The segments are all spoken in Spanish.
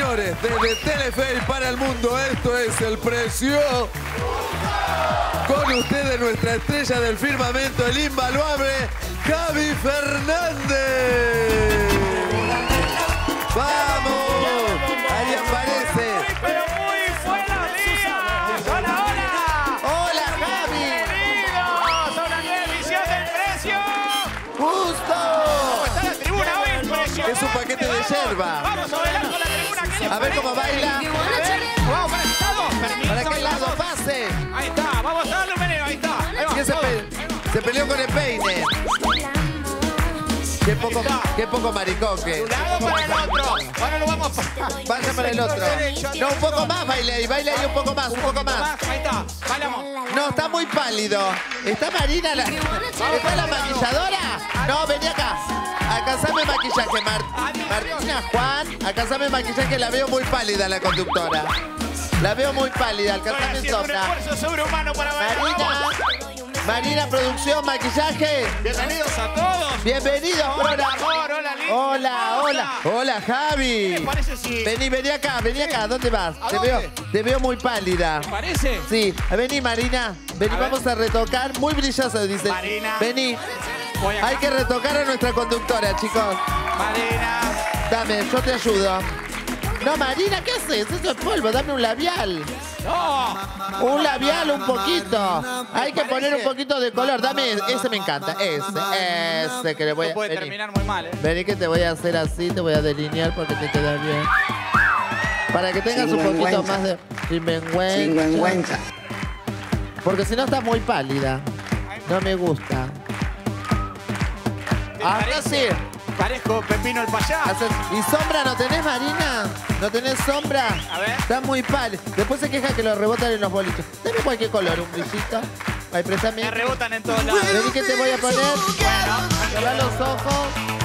señores, desde Telefe y para el mundo, esto es El Precio. Con ustedes nuestra estrella del firmamento, el invaluable Javi Fernández. ¡Vamos! Ahí aparece. Pero muy buenos días. Hola, hola. ¡Hola, Javi! Bienvenidos a una nueva edición del Precio. ¡Justo! ¿Cómo está la tribuna hoy? Impresionante. Es un paquete de yerba. Vamos a bailar con la tribuna. ¿Qué les A ver cómo parece? baila. A ver, vamos para este lado. Permiso, ¿Para qué lado vamos. pase? Ahí está. Vamos a darle un meneo. Ahí está. Ahí va. ¿Quién se peleó con el peine? Qué poco maricoque. De un lado para el otro. Ahora lo vamos a... Vaya para el otro. No, un poco más, baile ahí un poco más, un poco más. Ahí está. Bailamos. No, está muy pálido. ¿Está Marina? ¿Está la maquilladora? No, vení acá. Alcanzame maquillaje, Martina, Juan. Alcanzame maquillaje, la veo muy pálida la conductora. La veo muy pálida, Estoy alcanzame haciendo un sombra. esfuerzo sobrehumano para bailar. Vamos. Marina, producción, maquillaje. Bienvenidos a todos. Bienvenidos, Hola, programa. amor. Hola, Liz. Hola. Hola, Javi. ¿Qué les parece si... Vení acá. ¿Dónde vas? ¿A dónde? Te veo muy pálida. ¿Te parece? Sí, vení, Marina. Vení, A ver. vamos a retocar. Muy brillosa, dice. Marina. Vení. Voy acá. Hay que retocar a nuestra conductora, chicos. Marina. Dame, yo te ayudo. No, Marina, ¿qué haces? Eso es polvo, dame un labial. No. Un labial, un poquito. Hay que poner un poquito de color. Dame, ese me encanta. Ese que le voy a... Esto puede Vení. terminar muy mal, ¿eh? Vení que te voy a hacer así, te voy a delinear porque te queda bien. Para que tengas un poquito más de... Sinvergüenza. Porque si no estás muy pálida. No me gusta. Ahora sí. Parezco Pepino el payaso. ¿Y sombra no tenés, Marina? ¿No tenés sombra? A ver. Está muy pálida. Después se queja que lo rebotan en los boliches. Dame cualquier color, un brillito. Ahí, préstame. Me rebotan en todos lados. Vení que te voy a poner. Cerrá los ojos.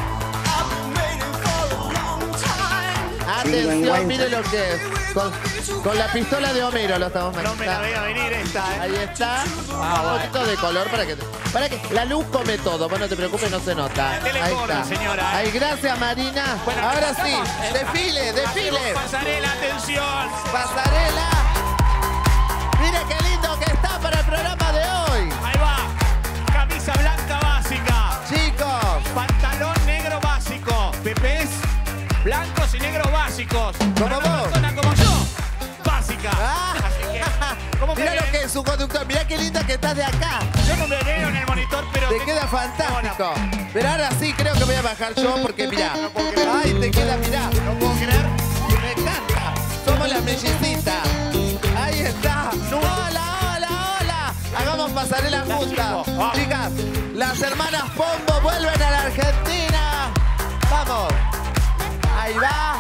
Atención, mire lo que es. Con la pistola de Homero lo estamos No me la manejando. veía venir esta, ¿eh? Ahí está. Un poquito de color para que la luz come todo. Vos no te preocupes, no se nota. La tele Ahí corre, está. señora, ¿eh? Ahí, gracias, Marina. Bueno, ahora sí, empezamos. desfile. Pasarela, atención. Pasarela. Mire qué lindo que está para el programa de hoy. Ahí va. Camisa blanca básica. Chicos, Pantalón negro básico. Pepés blancos y negros básicos. Como Para una vos. persona como yo. Básica. Ah. Así que, ¿cómo mirá que lo que es su conductor. Mirá qué linda que estás de acá. yo no me veo en el monitor, pero... Te tengo- queda fantástico. Hola. Pero ahora sí creo que voy a bajar yo porque mirá. Ay, te queda, mirá. No puedo creer. Me encanta. Somos las mellicitas. Ahí está. Hola. Hagamos pasarela juntas. Vamos. Chicas, las hermanas Pombo vuelven a la Argentina. Vamos. Ahí va.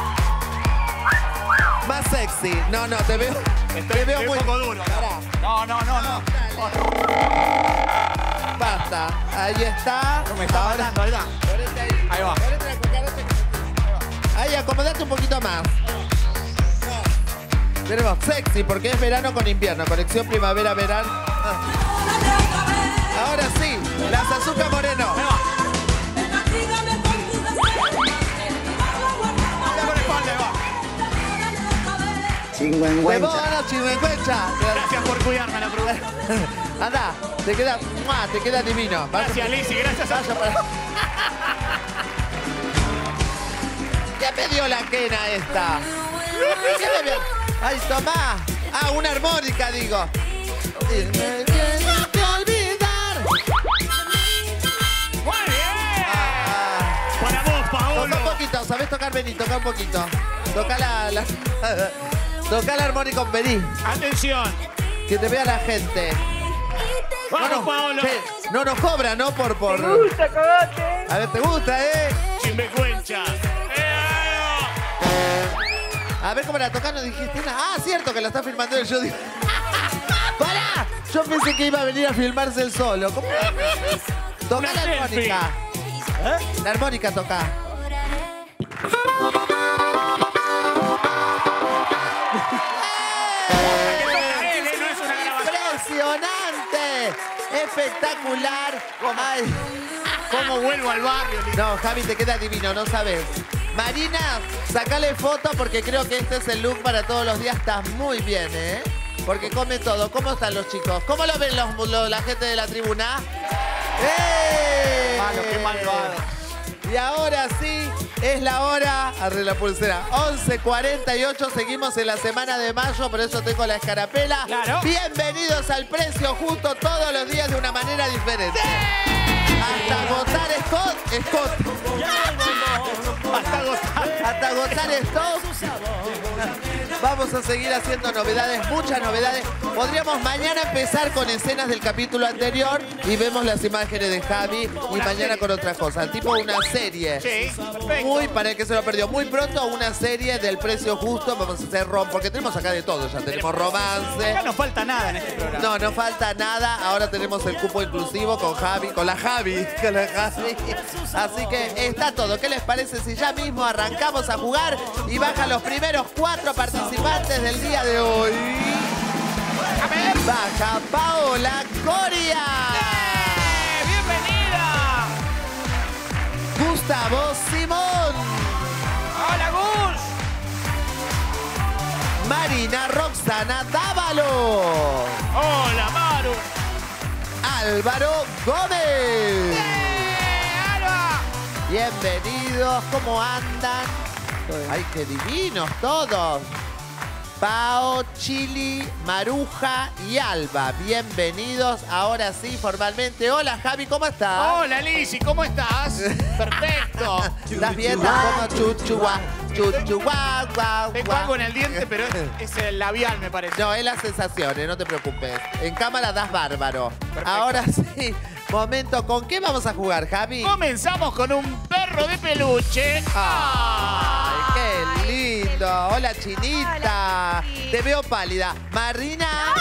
Más sexy. No, te veo. Te veo Estoy muy... un poco duro. Pará. No. Basta. Ahí está. No me está matando, ahí va. Ponete ahí. Ahí va. Ponete la cucaracha que- Ahí, acomodate un poquito más. Tenemos sexy porque es verano con invierno. Conexión primavera-verano. Ahora sí, las Azúcar Moreno. Ahí va. Está con espalda, ahí va. Chingüengüencha. Gracias por cuidarme la producción. Anda, te queda divino. Gracias, Lizzy. Gracias a... ¿Qué me dio la quena esta? ¿Qué me dio? Ay, tomá. Ah, una armónica, digo. Me tienes que olvidar. ¡Muy bien! Ah. Para vos, Toca Paolo. un poquito, ¿sabés tocar? Vení, toca un poquito. Toca toca la armónica, vení. Atención. Que te vea la gente. Vamos, Paolo. che, no nos cobra, ¿no? Por... Me gusta, cogote. A ver, ¿te gusta, eh? Sinvergüenza. A ver cómo la tocás, no dijiste nada. Ah, cierto que la está filmando él. Yo digo... ¡Pará! Yo pensé que iba a venir a filmarse él solo. ¿Cómo? Toca Una la selfie. armónica. La armónica toca. No es una grabación. ¡Impresionante! ¡Espectacular! Ay. ¿Cómo vuelvo al barrio? No, Javi, te queda divino, no sabes. Marina, sacale foto porque creo que este es el look para todos los días. Estás muy bien, ¿eh? Porque come todo. ¿Cómo están los chicos? ¿Cómo lo ven la gente de la tribuna? ¡Eh! Mano, qué malvado. Y ahora sí, es la hora. Arre la pulsera. 11:48. Seguimos en la semana de mayo, por eso tengo la escarapela. Claro. Bienvenidos al Precio Justo todos los días de una manera diferente. Hasta agotar Scott. Hasta agotar Scott. Vamos a seguir haciendo novedades, muchas novedades. Podríamos mañana empezar con escenas del capítulo anterior y vemos las imágenes de Javi y mañana con otras cosas. Tipo una serie. Sí, perfecto. Muy, para el que se lo perdió, muy pronto una serie del Precio Justo. Vamos a hacer porque tenemos acá de todo. Ya tenemos romance. Acá no falta nada en este programa. No, no falta nada. Ahora tenemos el cupo inclusivo con Javi, con la Javi. Así que está todo. ¿Qué les parece si ya mismo arrancamos a jugar y bajan los primeros 4 participantes del día de hoy? Baja Paola Coria. ¡Bienvenida! Gustavo Simón. ¡Hola, Gus! Marina Roxana Dávalo. ¡Hola, Maru! Álvaro Gómez. ¡Alba! Bienvenidos, ¿cómo andan? ¡Ay, qué divinos todos! Pao, Chili, Maruja y Alba. Bienvenidos, ahora sí, formalmente. Hola, Javi, ¿cómo estás? Hola, Lizzy, ¿cómo estás? Perfecto. ¿Estás bien? ¿Estás como chuchuá? Chuchuá, guau, Tengo algo en el diente, pero es el labial, me parece. No, es las sensaciones, no te preocupes. En cámara das bárbaro. Perfecto. Ahora sí, momento, ¿con qué vamos a jugar, Javi? Comenzamos con un perro de peluche. ¡Ay, qué lindo! Hola, Chinita. Te veo pálida. Marina.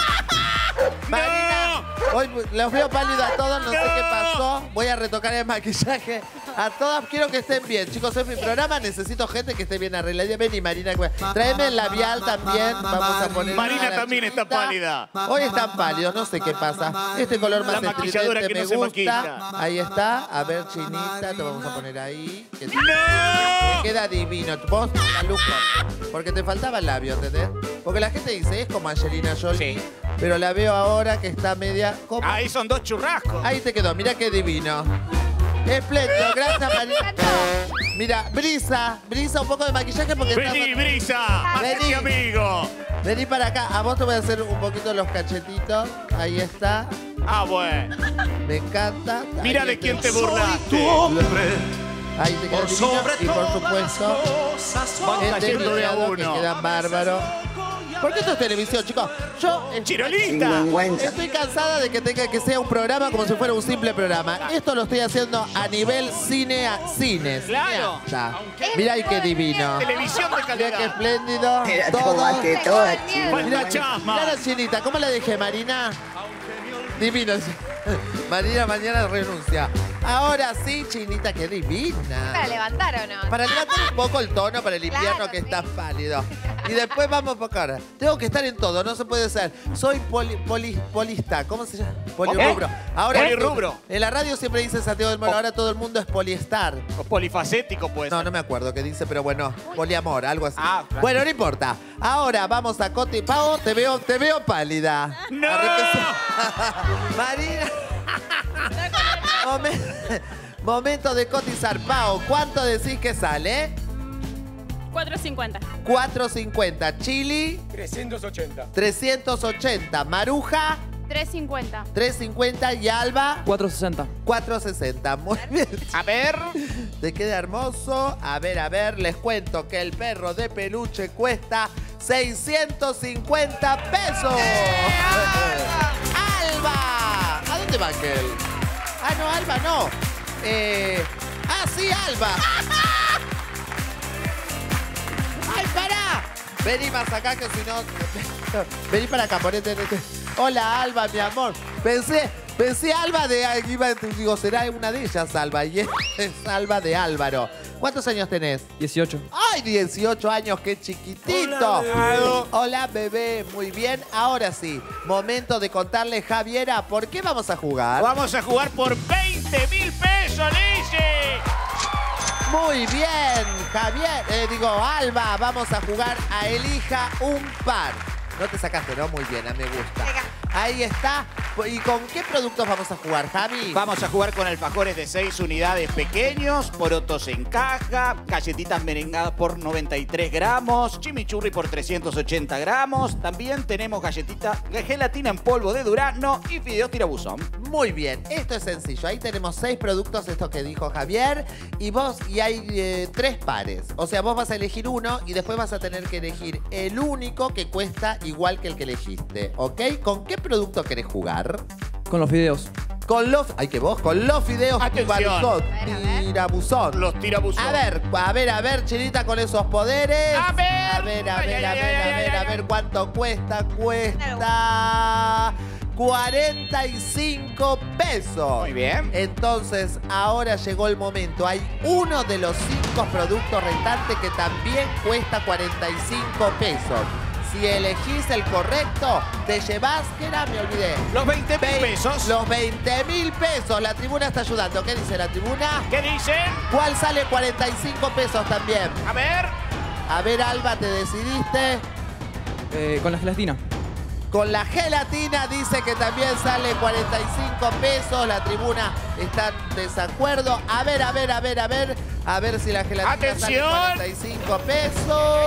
Marina. Hoy los veo pálidos a todos, no sé qué pasó. Voy a retocar el maquillaje. A todas quiero que estén bien. Chicos, es mi programa, necesito gente que esté bien arreglada. Vení, Marina. Tráeme el labial también. Vamos a poner. Marina también está pálida. Hoy están pálidos, no sé qué pasa. Este color más La maquilladora estridente que me no se gusta. maquilla. Ahí está. A ver, Chinita, te vamos a poner ahí. Que te ¡No! queda divino. Vos, la luz, porque te faltaba el labio, ¿entendés? Porque la gente dice, es como Angelina Jolie. Sí. Pero la veo ahora que está media... ¿Cómo? Ahí son 2 churrascos. Ahí te quedó, mira qué divino. Espléndido, gracias, Marina. Mira, Brisa, un poco de maquillaje porque Vení, está... Brisa. Vení. Mi amigo. Vení para acá. A vos te voy a hacer un poquito los cachetitos. Ahí está. Ah, bueno. Me encanta. Mira Ahí de quién te tenés. burlaste. Ahí te queda divino. Y por supuesto, Van el cayendo de a delineado que uno. quedan bárbaros. Porque esto es televisión, chicos. Yo ¡Chirolita! estoy cansada de que tenga que sea un programa como si fuera un simple programa. Esto lo estoy haciendo a nivel cine. Claro. Mira ahí qué divino. Televisión de Mira qué calidad. espléndido. Mira, Todo. tomaste toda, China. Falta chasma. Mira la Chinita, ¿cómo la dejé, Marina? Divino. Marina mañana renuncia. Ahora sí, Chinita, qué divina. ¿Para levantar o no? Para levantar un poco el tono para el invierno Claro, que sí. está pálido. Y después vamos por acá. Tengo que estar en todo, no se puede ser. Soy polista, ¿cómo se llama? Polirrubro. Ahora, Polirrubro. en la radio siempre dice Santiago del Moro, ahora todo el mundo es poliestar. O polifacético, pues. No, no me acuerdo qué dice, pero bueno, poliamor, algo así. Ah, claro. Bueno, no importa. Ahora vamos a Coti. Pau, te veo pálida. ¡No! Marina. Momento de cotizar. Pau, ¿cuánto decís que sale? 4.50. 4.50. Chili, 380. 380. Maruja, 3.50. 3.50. Y Alba, 460. 4.60. Muy bien. A ver. Te queda hermoso. A ver, les cuento que el perro de peluche cuesta 650 pesos. ¡Alba! ¿A dónde va aquel? Ah, no, Alba no. Sí, Alba. ¡Ay, pará! Vení más acá que si no... Vení para acá, ponete... Hola, Alba, mi amor. Pensé Alba de... Digo, será una de ellas, Alba. Y es Alba de Álvaro. ¿Cuántos años tenés? 18. ¡Ay, 18 años! ¡Qué chiquitito! Hola, bebé. Muy bien. Ahora sí, momento de contarle, Javiera, ¿por qué vamos a jugar? Vamos a jugar por 20.000 pesos, Lizzy. Muy bien, Javier. Alba, vamos a jugar a Elija un par. No te sacaste, ¿no? Muy bien, me gusta. Venga. Ahí está. ¿Y con qué productos vamos a jugar, Javi? Vamos a jugar con alfajores de 6 unidades pequeños, porotos en caja, galletitas merengadas por 93 gramos, chimichurri por 380 gramos. También tenemos gelatina en polvo de durazno y fideos tirabuzón. Muy bien, esto es sencillo. Ahí tenemos 6 productos, esto que dijo Javier. Y hay 3 pares. O sea, vos vas a elegir uno y después vas a tener que elegir el único que cuesta igual que el que elegiste. ¿Ok? ¿Con qué producto querés jugar? Con los fideos. Con los fideos Atención. tirabuzón. Los tirabuzón. A ver, Chinita, con esos poderes. A ver. A ver, ¿cuánto cuesta? Cuesta 45 pesos. Muy bien. Entonces, ahora llegó el momento. Hay uno de los 5 productos restantes que también cuesta 45 pesos. Si elegís el correcto, te llevas, ¿qué era? Me olvidé. Los 20.000 pesos. Los 20.000 pesos. La tribuna está ayudando. ¿Qué dice la tribuna? ¿Qué dicen? ¿Cuál sale 45 pesos también? A ver. A ver, Alba, ¿te decidiste? Con la gelatina. Con la gelatina dice que también sale 45 pesos. La tribuna está en desacuerdo. A ver. A ver si la gelatina ¡Atención! sale 45 pesos.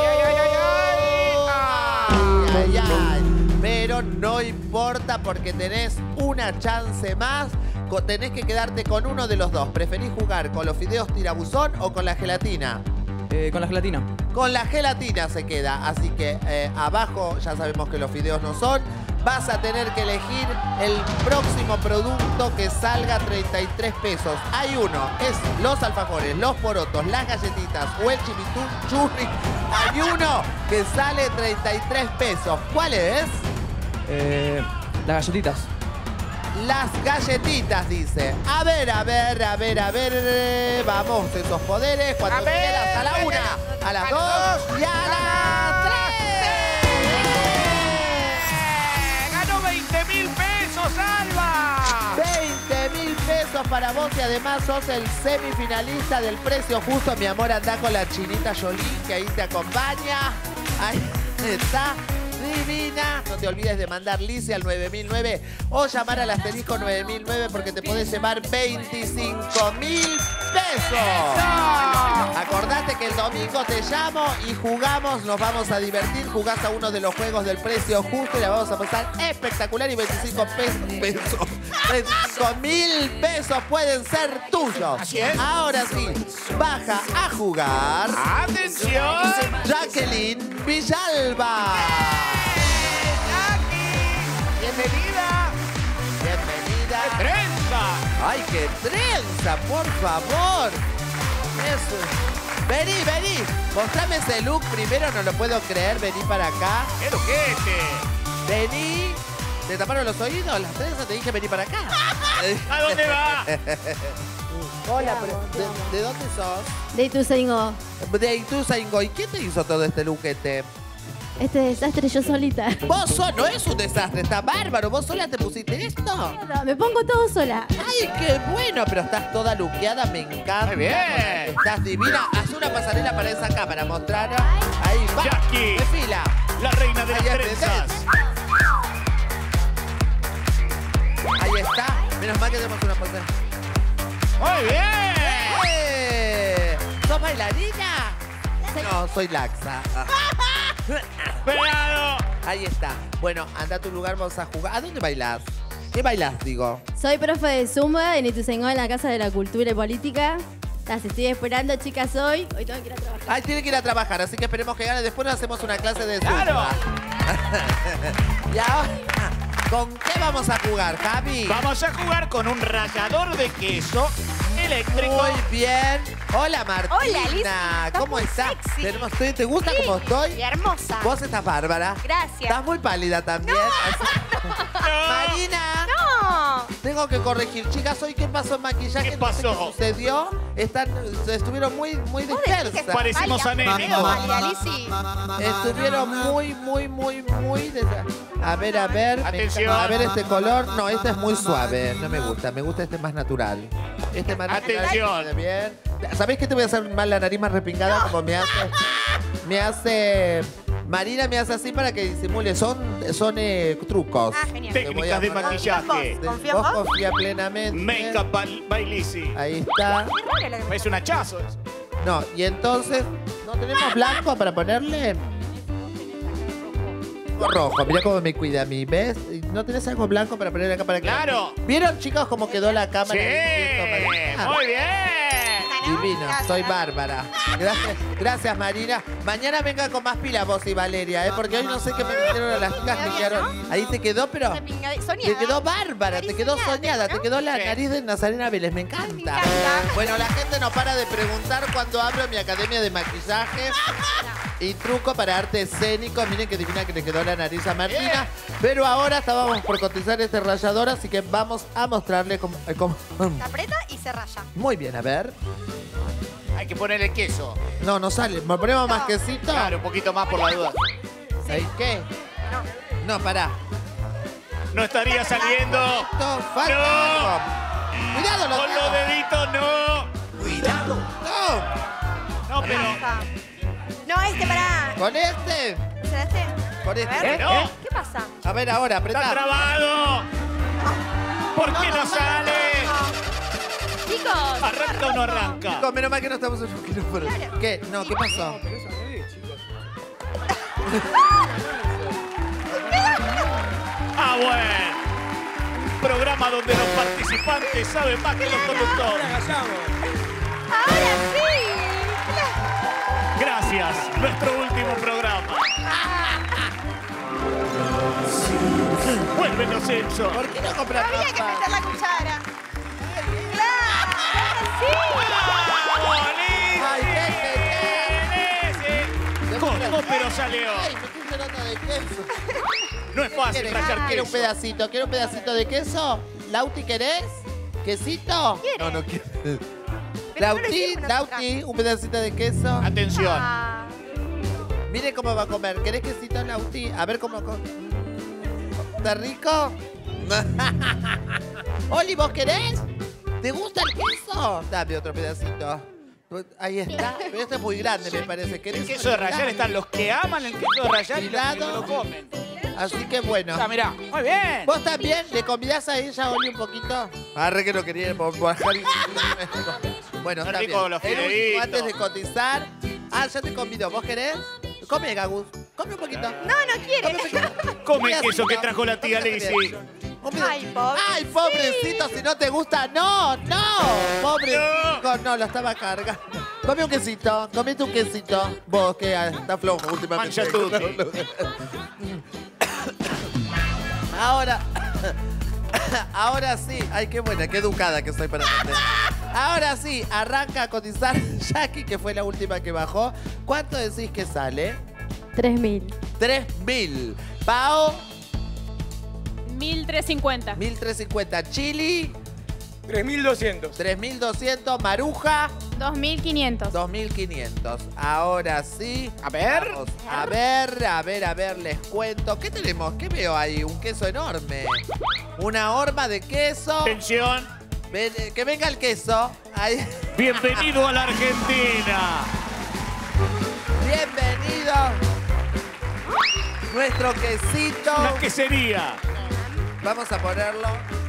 Ay. Pero no importa porque tenés una chance más. Tenés que quedarte con uno de los dos. ¿Preferís jugar con los fideos tirabuzón o con la gelatina? Con la gelatina. Con la gelatina se queda. Así que abajo ya sabemos que los fideos no son. Vas a tener que elegir el próximo producto que salga 33 pesos. Hay uno, es los alfajores, los porotos, las galletitas o el chimichurri. Hay uno que sale 33 pesos. ¿Cuál es? Las galletitas. Las galletitas, dice. A ver. Vamos, esos poderes. Cuando quieras, a la 1, a las 2 y a las 3. ¡Ganó 20.000 pesos, Alba! 20.000 pesos para vos y además sos el semifinalista del precio justo. Mi amor, anda con la Chinita Jolín, que ahí te acompaña. Ahí está. Divina. No te olvides de mandar Lice al 9009 o llamar al asterisco 9009 porque te podés llevar 25.000 pesos. Acordate que el domingo te llamo y jugamos, nos vamos a divertir. Jugás a uno de los juegos del precio justo y la vamos a pasar espectacular y 25.000 pesos pueden ser tuyos. Así es. Ahora sí, baja a jugar. ¡Atención! Jacqueline Villalba. ¡Bienvenida! Bienvenida. ¡Trenza! ¡Ay, qué trenza, por favor! Eso. Vení. Mostrame ese look primero, no lo puedo creer. Vení para acá. ¡Qué loquete! Vení. ¿Te taparon los oídos? Las trenzas te dije vení para acá. ¿A dónde va? Hola, pero ¿de dónde sos? De Ituzaingó. De Ituzaingó. ¿Y quién te hizo todo este luquete? Este desastre yo solita. Vos no es un desastre, está bárbaro. ¿Vos sola te pusiste esto? No, me pongo todo sola. ¡Ay, qué bueno! Pero estás toda luqueada, me encanta. Muy bien. Estás divina. Haz una pasarela para esa cámara, mostrar. Ahí va. Jackie. Desfila. La reina de las Ahí trenzas. Ahí está. Menos mal que tenemos una pasarela. ¡Muy bien! ¿Sos bailarina? No, soy laxa. ¡Pegado! Ahí está. Bueno, anda a tu lugar, vamos a jugar. ¿A dónde bailás? ¿Qué bailás, digo? Soy profe de Zumba en Ituzaingó, en la Casa de la Cultura y Política. Las estoy esperando, chicas, hoy. Hoy tengo que ir a trabajar. Ay, tiene que ir a trabajar, así que esperemos que gane. Después nos hacemos una clase de Zumba. ¡Claro! Y ahora, ¿con qué vamos a jugar, Javi? Vamos a jugar con un rallador de queso eléctrico. Muy bien. Hola, Martina. Hola, Liz. ¿Cómo Estás muy estás? sexy. ¿Te gusta cómo estoy? Y hermosa. Vos estás bárbara. Gracias. Estás muy pálida también. No. Marina. No. Tengo que corregir. Chicas, ¿hoy qué pasó en maquillaje? ¿Qué No sé pasó? qué sucedió. Estuvieron muy dispersas. Parecimos a Nénico. Estuvieron muy A ver. Atención. A ver este color. No, este es muy suave. No me gusta. Me gusta este más natural. Este más Atención. natural. Bien. ¿Sabés qué te voy a hacer mal la nariz más respingada? Como me hace... Marina me hace así para que disimule. Son trucos. Ah, genial. Técnicas de maquillaje. ¿Confía Vos en vos? confía plenamente. Make-up Bailisi. Ahí está. Es un hachazo eso. No, y entonces, ¿no tenemos blanco para ponerle? Tengo rojo, mirá cómo me cuida a mí, ¿ves? ¿No tenés algo blanco para poner acá para que... ¡Claro! ¿Vieron, chicos, cómo quedó la cámara? ¡Sí! ¡Muy bien! Divino, soy Bárbara. Gracias, Marina. Mañana venga con más pilas vos y Valeria, ¿eh? Porque hoy no sé qué me hicieron a las chicas. Me quedaron... Ahí te quedó, pero... Te quedó bárbara, te quedó soñada, te quedó la nariz de Nazarena Vélez. Me encanta. Bueno, la gente no para de preguntar cuando abro mi academia de maquillaje y truco para arte escénico. Miren qué divina que le quedó la nariz a Martina. Pero ahora estábamos por cotizar este rallador, así que vamos a mostrarle cómo... Se aprieta y se raya. Muy bien, a ver. Hay que ponerle queso. No sale. ¿Me ponemos más quesito? Claro, un poquito más por la duda. ¿Ahí qué? No, pará. No estaría saliendo. Falta. Cuidado, los Con los deditos, no. Cuidado. No. No, pero... No, pará. ¿Con este? ¿Será este? Con A este. ver. No. ¿Qué pasa? A ver, ahora, ¡Está apretá. trabado! ¿Por qué no sale? Chicos, ¿Arranca o no arranca? Chicos, menos mal que no estamos en un quirófano. ¿Qué? No, ¿qué pasó? Ah, bueno. Programa donde los participantes saben más que los conductores. ¡Ahora sí! Gracias. Nuestro último programa. Vuelven los hechos. ¿Por qué no compras Había que papas? meter la cuchara. ¡Claro! ¡Sí! Ay, ¿Cómo pero salió? Ay, me estoy llenando de queso. No es fácil rayar ¿Quieres un queso. pedacito? ¿Quieres un pedacito de queso? ¿Lauti querés? ¿Quesito? ¿Quiere? No quiero. Pero Lauti, no lo hicimos Lauti, un pedacito de queso. Atención. Ah, Mire cómo va a comer. ¿Querés quesito, Lauti? A ver cómo... ¿Está rico? Oli, ¿vos querés? ¿Te gusta el queso? Dame otro pedacito. Ahí está. Pero este es muy grande, me parece. El ¿Querés queso de rallar están los que aman el queso de rallar y los que Cuidado. no lo comen. Así que bueno. Ah, mirá. Muy bien. ¿Vos también le convidás a ella, Oli, un poquito? Arre que no quería bajar y... Bueno, está Rico bien. los El último, fideitos. antes de cotizar. Ah, ya te convido. ¿Vos querés? Come, Gagus. Come un poquito. no quiere. Come el queso que trajo la tía Lizzy. Ay, pobre. Ay, pobrecito, si no te gusta, no. Pobrecito, no, lo estaba cargando. Come un quesito, comete un quesito. Vos, que está flojo últimamente. Mancha tutti. Ahora sí. Ay, qué buena, qué educada que soy para meter. Ahora sí, arranca a cotizar Jackie, que fue la última que bajó. ¿Cuánto decís que sale? 3.000. 3.000. Pao, 1350. 1.350. Chili, 3.200. 3.200. Maruja, 2500. 2.500. Ahora sí. A ver. Vamos a ver, les cuento. ¿Qué tenemos? ¿Qué veo ahí? Un queso enorme. Una horma de queso. Atención. Que venga el queso. Ahí. Bienvenido a la Argentina. Bienvenido. Nuestro quesito. Una quesería. Vamos a ponerlo.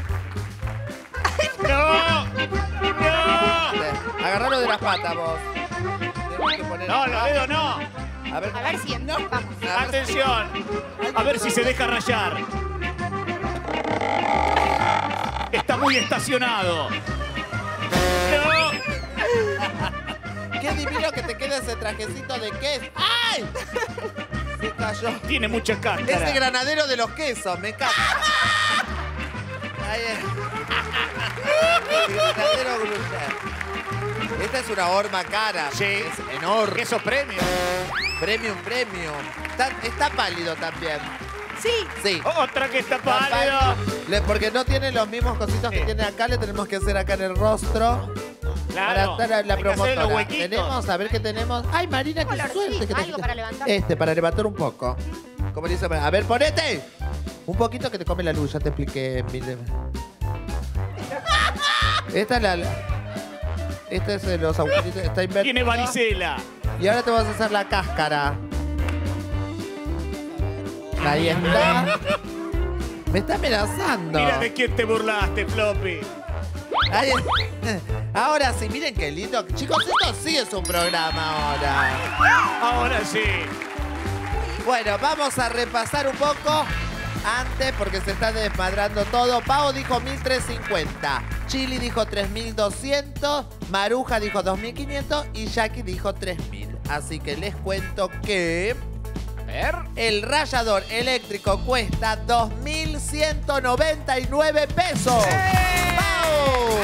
¡No! ¡No! Agarralo de las patas, vos. Tenemos que poner No, acá. los dedos no. A ver. A ver si no. Vamos. A ver. Atención. A ver si se deja rayar. Está muy estacionado. ¡No! Qué divino que te quede ese trajecito de queso. ¡Ay! Se cayó. Tiene mucha Ese cáscara. granadero de los quesos, me encanta. Ahí es. El granadero Gruyère. Esta es una horma cara. Sí. Es enorme. Queso premio. Premium. Está pálido también. Sí. Sí. Otra que está Está pálido. pálido. Porque no tiene los mismos cositos que tiene acá, le tenemos que hacer acá en el rostro. Claro. Para estar la Hay que hacerle los promotora. huequitos. Tenemos, a ver qué tenemos. Ay, Marina, qué Colorcito, suerte que algo para levantar. para levantar un poco. Como dice, a ver, ponete. Un poquito que te come la luz, ya te expliqué. Esta es la... Este es de los agujeritos, está invertido. Tiene varicela. Y ahora te vas a hacer la cáscara. Ahí está. Me está amenazando. Mira de quién te burlaste, Floppy. Ahí es- Ahora sí, miren qué lindo. Chicos, esto sí es un programa ahora. Ahora sí. Bueno, vamos a repasar un poco antes porque se está desmadrando todo. Pau dijo 1.350. Chili dijo 3.200. Maruja dijo 2.500. Y Jackie dijo 3.000. Así que les cuento que... El rallador eléctrico cuesta 2.199 pesos. ¡Pau!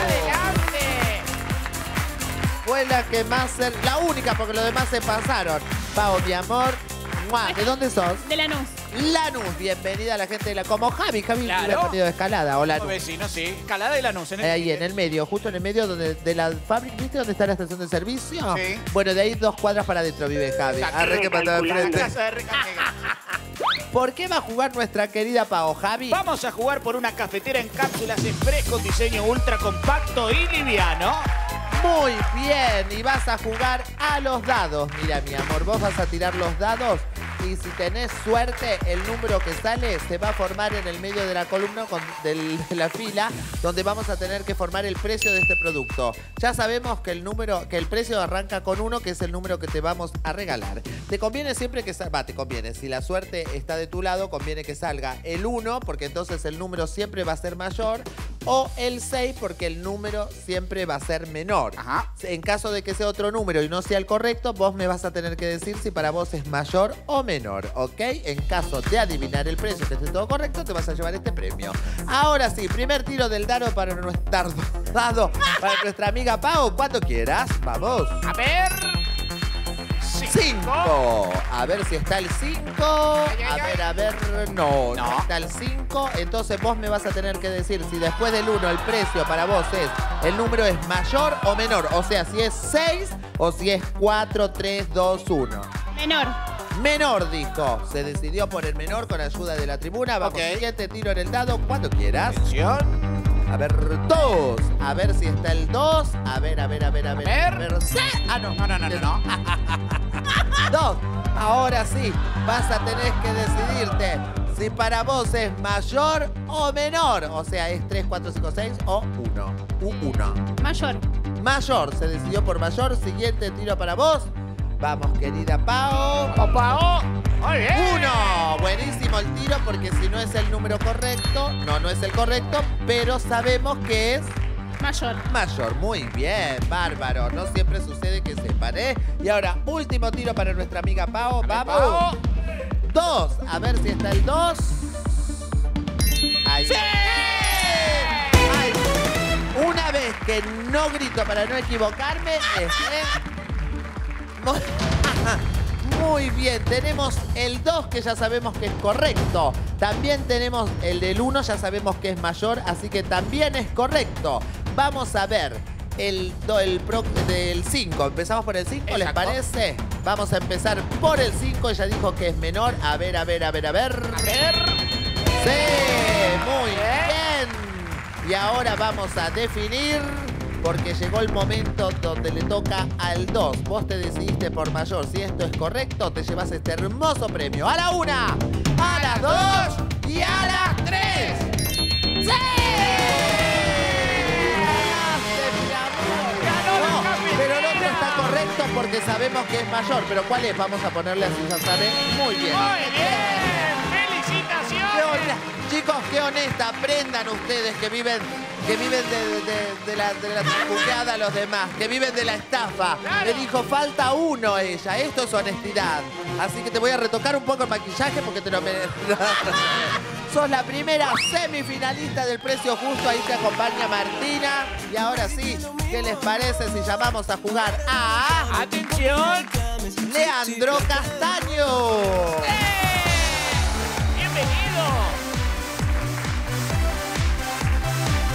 Fue la que más... La única, porque los demás se pasaron. Pau, mi amor. ¡Mua! ¿De dónde sos? De Lanús. Lanús. Bienvenida a la gente de la... Como Javi. Javi Claro. vive partido de Escalada. Hola. Los vecinos, sí. Calada y Lanús. Ahí en el medio, justo en el medio de la fábrica. ¿Viste dónde está la estación de servicio? Sí. Bueno, de ahí 2 cuadras para adentro vive Javi. Arre que pasaba enfrente. Casa de Rica Negra. ¿Por qué va a jugar nuestra querida Pau, Javi? Vamos a jugar por una cafetera en cápsulas express con diseño ultra compacto y liviano. Muy bien, y vas a jugar a los dados. Mira, mi amor, vos vas a tirar los dados y si tenés suerte, el número que sale se va a formar en el medio de la columna de la fila, donde vamos a tener que formar el precio de este producto. Ya sabemos que el precio arranca con 1, que es el número que te vamos a regalar. Te conviene siempre que salga, te conviene, si la suerte está de tu lado, conviene que salga el 1, porque entonces el número siempre va a ser mayor, o el 6, porque el número siempre va a ser menor. Ajá. En caso de que sea otro número y no sea el correcto, vos me vas a tener que decir si para vos es mayor o menor, ¿ok? En caso de adivinar el precio, que esté todo correcto, te vas a llevar este premio. Ahora sí, primer tiro del dado para nuestra amiga Pau, cuando quieras. Vamos. A ver. 5. A ver si está el 5. A ver, no está el 5. Entonces vos me vas a tener que decir si después del 1 el precio para vos el número es mayor o menor. O sea, si es 6 o si es 4, 3, 2, 1. Menor. Menor, dijo. Se decidió por el menor con ayuda de la tribuna. Vamos, Ok. siguiente tiro en el dado, cuando quieras. Atención. A ver, 2. A ver si está el 2. A ver. ¡Sí! Ah, no. No. 2. Ahora sí, vas a tener que decidirte si para vos es mayor o menor. O sea, es 3, 4, 5, 6 o 1. 1. Mayor. Mayor, se decidió por mayor. Siguiente tiro para vos. Vamos, querida Pau. Pau. Muy bien. 1. Buenísimo el tiro porque si no es el número correcto, no es el correcto, pero sabemos que es Mayor. mayor. Muy bien, bárbaro. No siempre sucede que sepan, ¿eh? Y ahora, último tiro para nuestra amiga Pau. Vamos. 2. A ver si está el 2. Ahí. ¡Sí! Ay, una vez que no grito para no equivocarme, Muy bien, tenemos el 2 que ya sabemos que es correcto. También tenemos el del 1, ya sabemos que es mayor, así que también es correcto. Vamos a ver del 5. Empezamos por el 5, ¿les Exacto. parece? Vamos a empezar por el 5, ella dijo que es menor. A ver. A ver. Sí, muy bien. Y ahora vamos a definir, porque llegó el momento donde le toca al 2. Vos te decidiste por mayor. Si esto es correcto, te llevas este hermoso premio. A la 1, a las 2 y a las 3. ¡Sí! ¡Ganaste, mi amor! ¡Ganó la No, cafetera! pero el otro está correcto porque sabemos que es mayor. ¿Pero cuál es? Vamos a ponerle así, ya saben. Muy bien. Muy bien. Qué ¡Felicitaciones! honesta. Chicos, qué honesta. Aprendan ustedes que viven de la truqueada a los demás, que viven de la estafa. Claro. Le dijo, falta 1 ella. Esto es honestidad. Así que te voy a retocar un poco el maquillaje porque te lo mereces. Sos la primera semifinalista del Precio Justo. Ahí te acompaña Martina. Y ahora sí, ¿qué les parece si llamamos a jugar a ¡Atención! Leandro Castaño? ¡Bienvenido!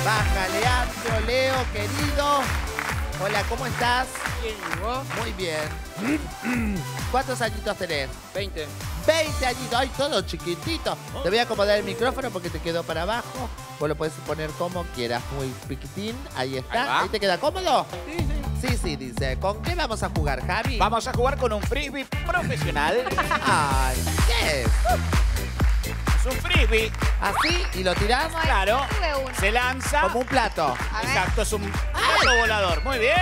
Baja, Leandro, Leo, querido. Hola, ¿cómo estás? ¿Quién llegó? Muy bien. ¿Cuántos añitos tenés? 20. 20 añitos. Ay, todo chiquitito. Te voy a acomodar el micrófono porque te quedó para abajo. Vos lo puedes poner como quieras, muy piquitín. Ahí Ahí está. va. ¿Ahí te queda cómodo? Sí, dice. ¿Con qué vamos a jugar, Javi? Vamos a jugar con un frisbee profesional. Ay, ¿qué es? Es un frisbee, ¿Así? ¿Y lo tirás? claro. Tuve uno. Se lanza. Como un plato. A ver. Exacto, es un plato volador. Muy bien.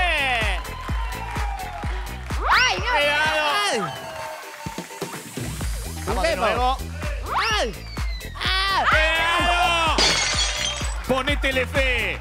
¡Ay, no! Pegado. ¡Ay! Vamos de Juguemos. nuevo. ¡Ay! ¡Ah! ¡Pegado! Ponétele fe.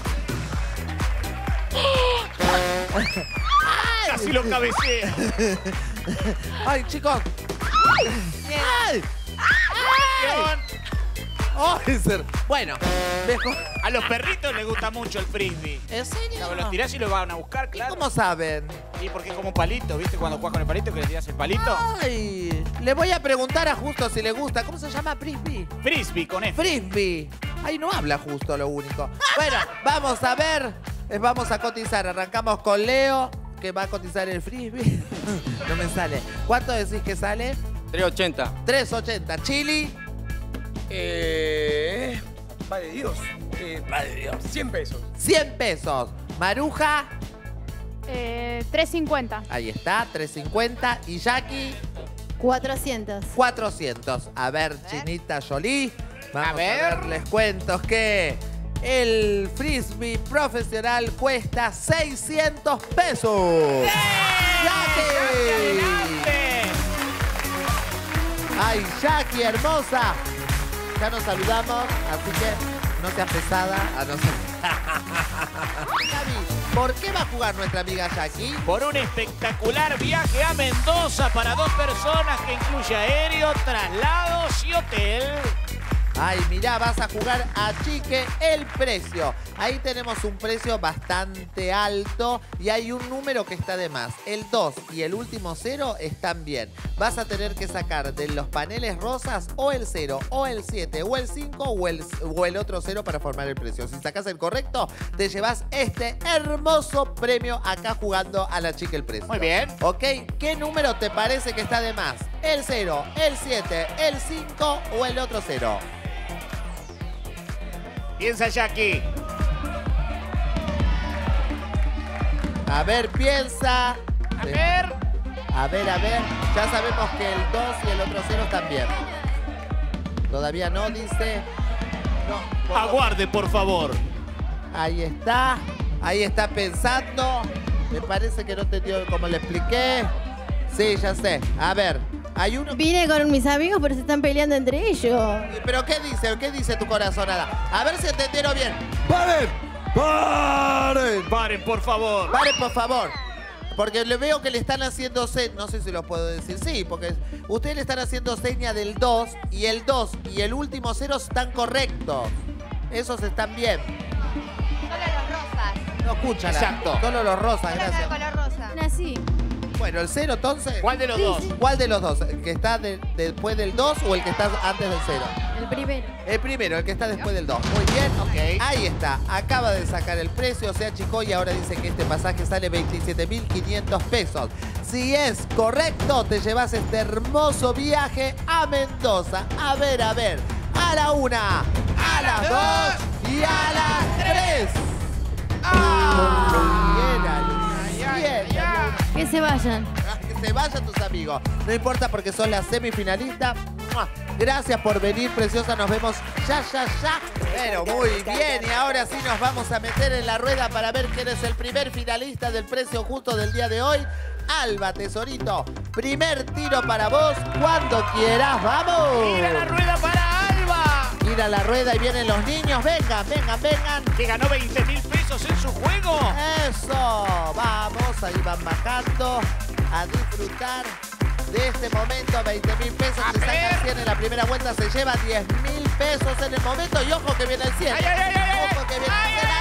Casi lo cabecea. ¡Ay, chicos! ¡Ay! Bien. ¡Ay, ser! Bueno, mejor. A los perritos les gusta mucho el frisbee. ¿En serio? Los tirás y lo van a buscar, claro. ¿Cómo saben? Sí, porque es como un palito, ¿viste? Cuando juegas con el palito que le tiras el palito. ¡Ay! Le voy a preguntar a Justo si le gusta. ¿Cómo se llama? ¿Frisbee? Frisbee con F. Frisbee. Ay, no habla Justo, lo único. Bueno, vamos a ver. Vamos a cotizar. Arrancamos con Leo, que va a cotizar el frisbee. No me sale. ¿Cuánto decís que sale? 380. 3.80. Chili. Padre Dios. Padre Dios. 100 pesos. 100 pesos. Maruja. 3.50. Ahí está, 3.50. Y Jackie, 400. 400. A ver, Chinita Jolie. Vamos A ver. les cuento que el frisbee profesional cuesta 600 pesos. ¡Jackie! ¡Adelante! ¡Ay, Jackie, hermosa! Ya nos saludamos, así que no seas pesada. No seas... Javi, ¿por qué va a jugar nuestra amiga Jackie? Por un espectacular viaje a Mendoza para 2 personas que incluye aéreo, traslados y hotel. Ay, mirá, vas a jugar a Chique el precio. Ahí tenemos un precio bastante alto y hay un número que está de más. El 2 y el último 0 están bien. Vas a tener que sacar de los paneles rosas o el 0, o el 7, o el 5, o el otro 0 para formar el precio. Si sacas el correcto, te llevas este hermoso premio acá jugando a la Chique el precio. Muy bien. ¿Ok? ¿Qué número te parece que está de más? ¿El 0, el 7, el 5 o el otro 0? Piensa, Jackie. A ver, piensa. A ver. A ver. Ya sabemos que el 2 y el otro 0 están bien. Todavía no, dice. No. Aguarde, por favor. Ahí está. Ahí está pensando. Me parece que no te dio como le expliqué. Sí, ya sé. A ver. Hay uno. Vine con mis amigos, pero se están peleando entre ellos. ¿Pero qué dice? ¿Qué dice tu corazonada? A ver si entendieron bien. ¡Paren! ¡Paren! Paren, por favor. Paren, por favor. Porque le veo que le están haciendo seña. No sé si lo puedo decir. Sí, porque ustedes le están haciendo seña del 2 y el 2 y el último 0 están correctos. Esos están bien. Solo los rosas. No escuchan. Exacto. Solo los rosas, Solo gracias. el color rosa. Así. Bueno, el 0 entonces. ¿Cuál de los dos? ¿Cuál de los dos? ¿El que está después del 2 o el que está antes del 0? El primero. El primero, el que está después del 2. Muy bien. Ok. Ahí está. Acaba de sacar el precio, se achicó y ahora dice que este pasaje sale 27.500 pesos. Si es correcto, te llevas este hermoso viaje a Mendoza. A ver. A la 1, a las 2 y a las 3. Que se vayan. Que se vayan tus amigos. No importa porque son las semifinalistas. ¡Mua! Gracias por venir, preciosa. Nos vemos ya. Pero muy bien. Y ahora sí nos vamos a meter en la rueda para ver quién es el primer finalista del precio justo del día de hoy. Alba, tesorito. Primer tiro para vos. Cuando quieras, vamos. ¡Mira la rueda para Alba! Gira la rueda y vienen los niños. Vengan. Que ganó 20.000 pesos en su juego. Eso, vamos, ahí van bajando a disfrutar de este momento. 20.000 pesos, A se saca ver. 100 en la primera vuelta, se lleva 10.000 pesos en el momento y ojo que viene el 100. ¡Ay! Ojo que viene el 100,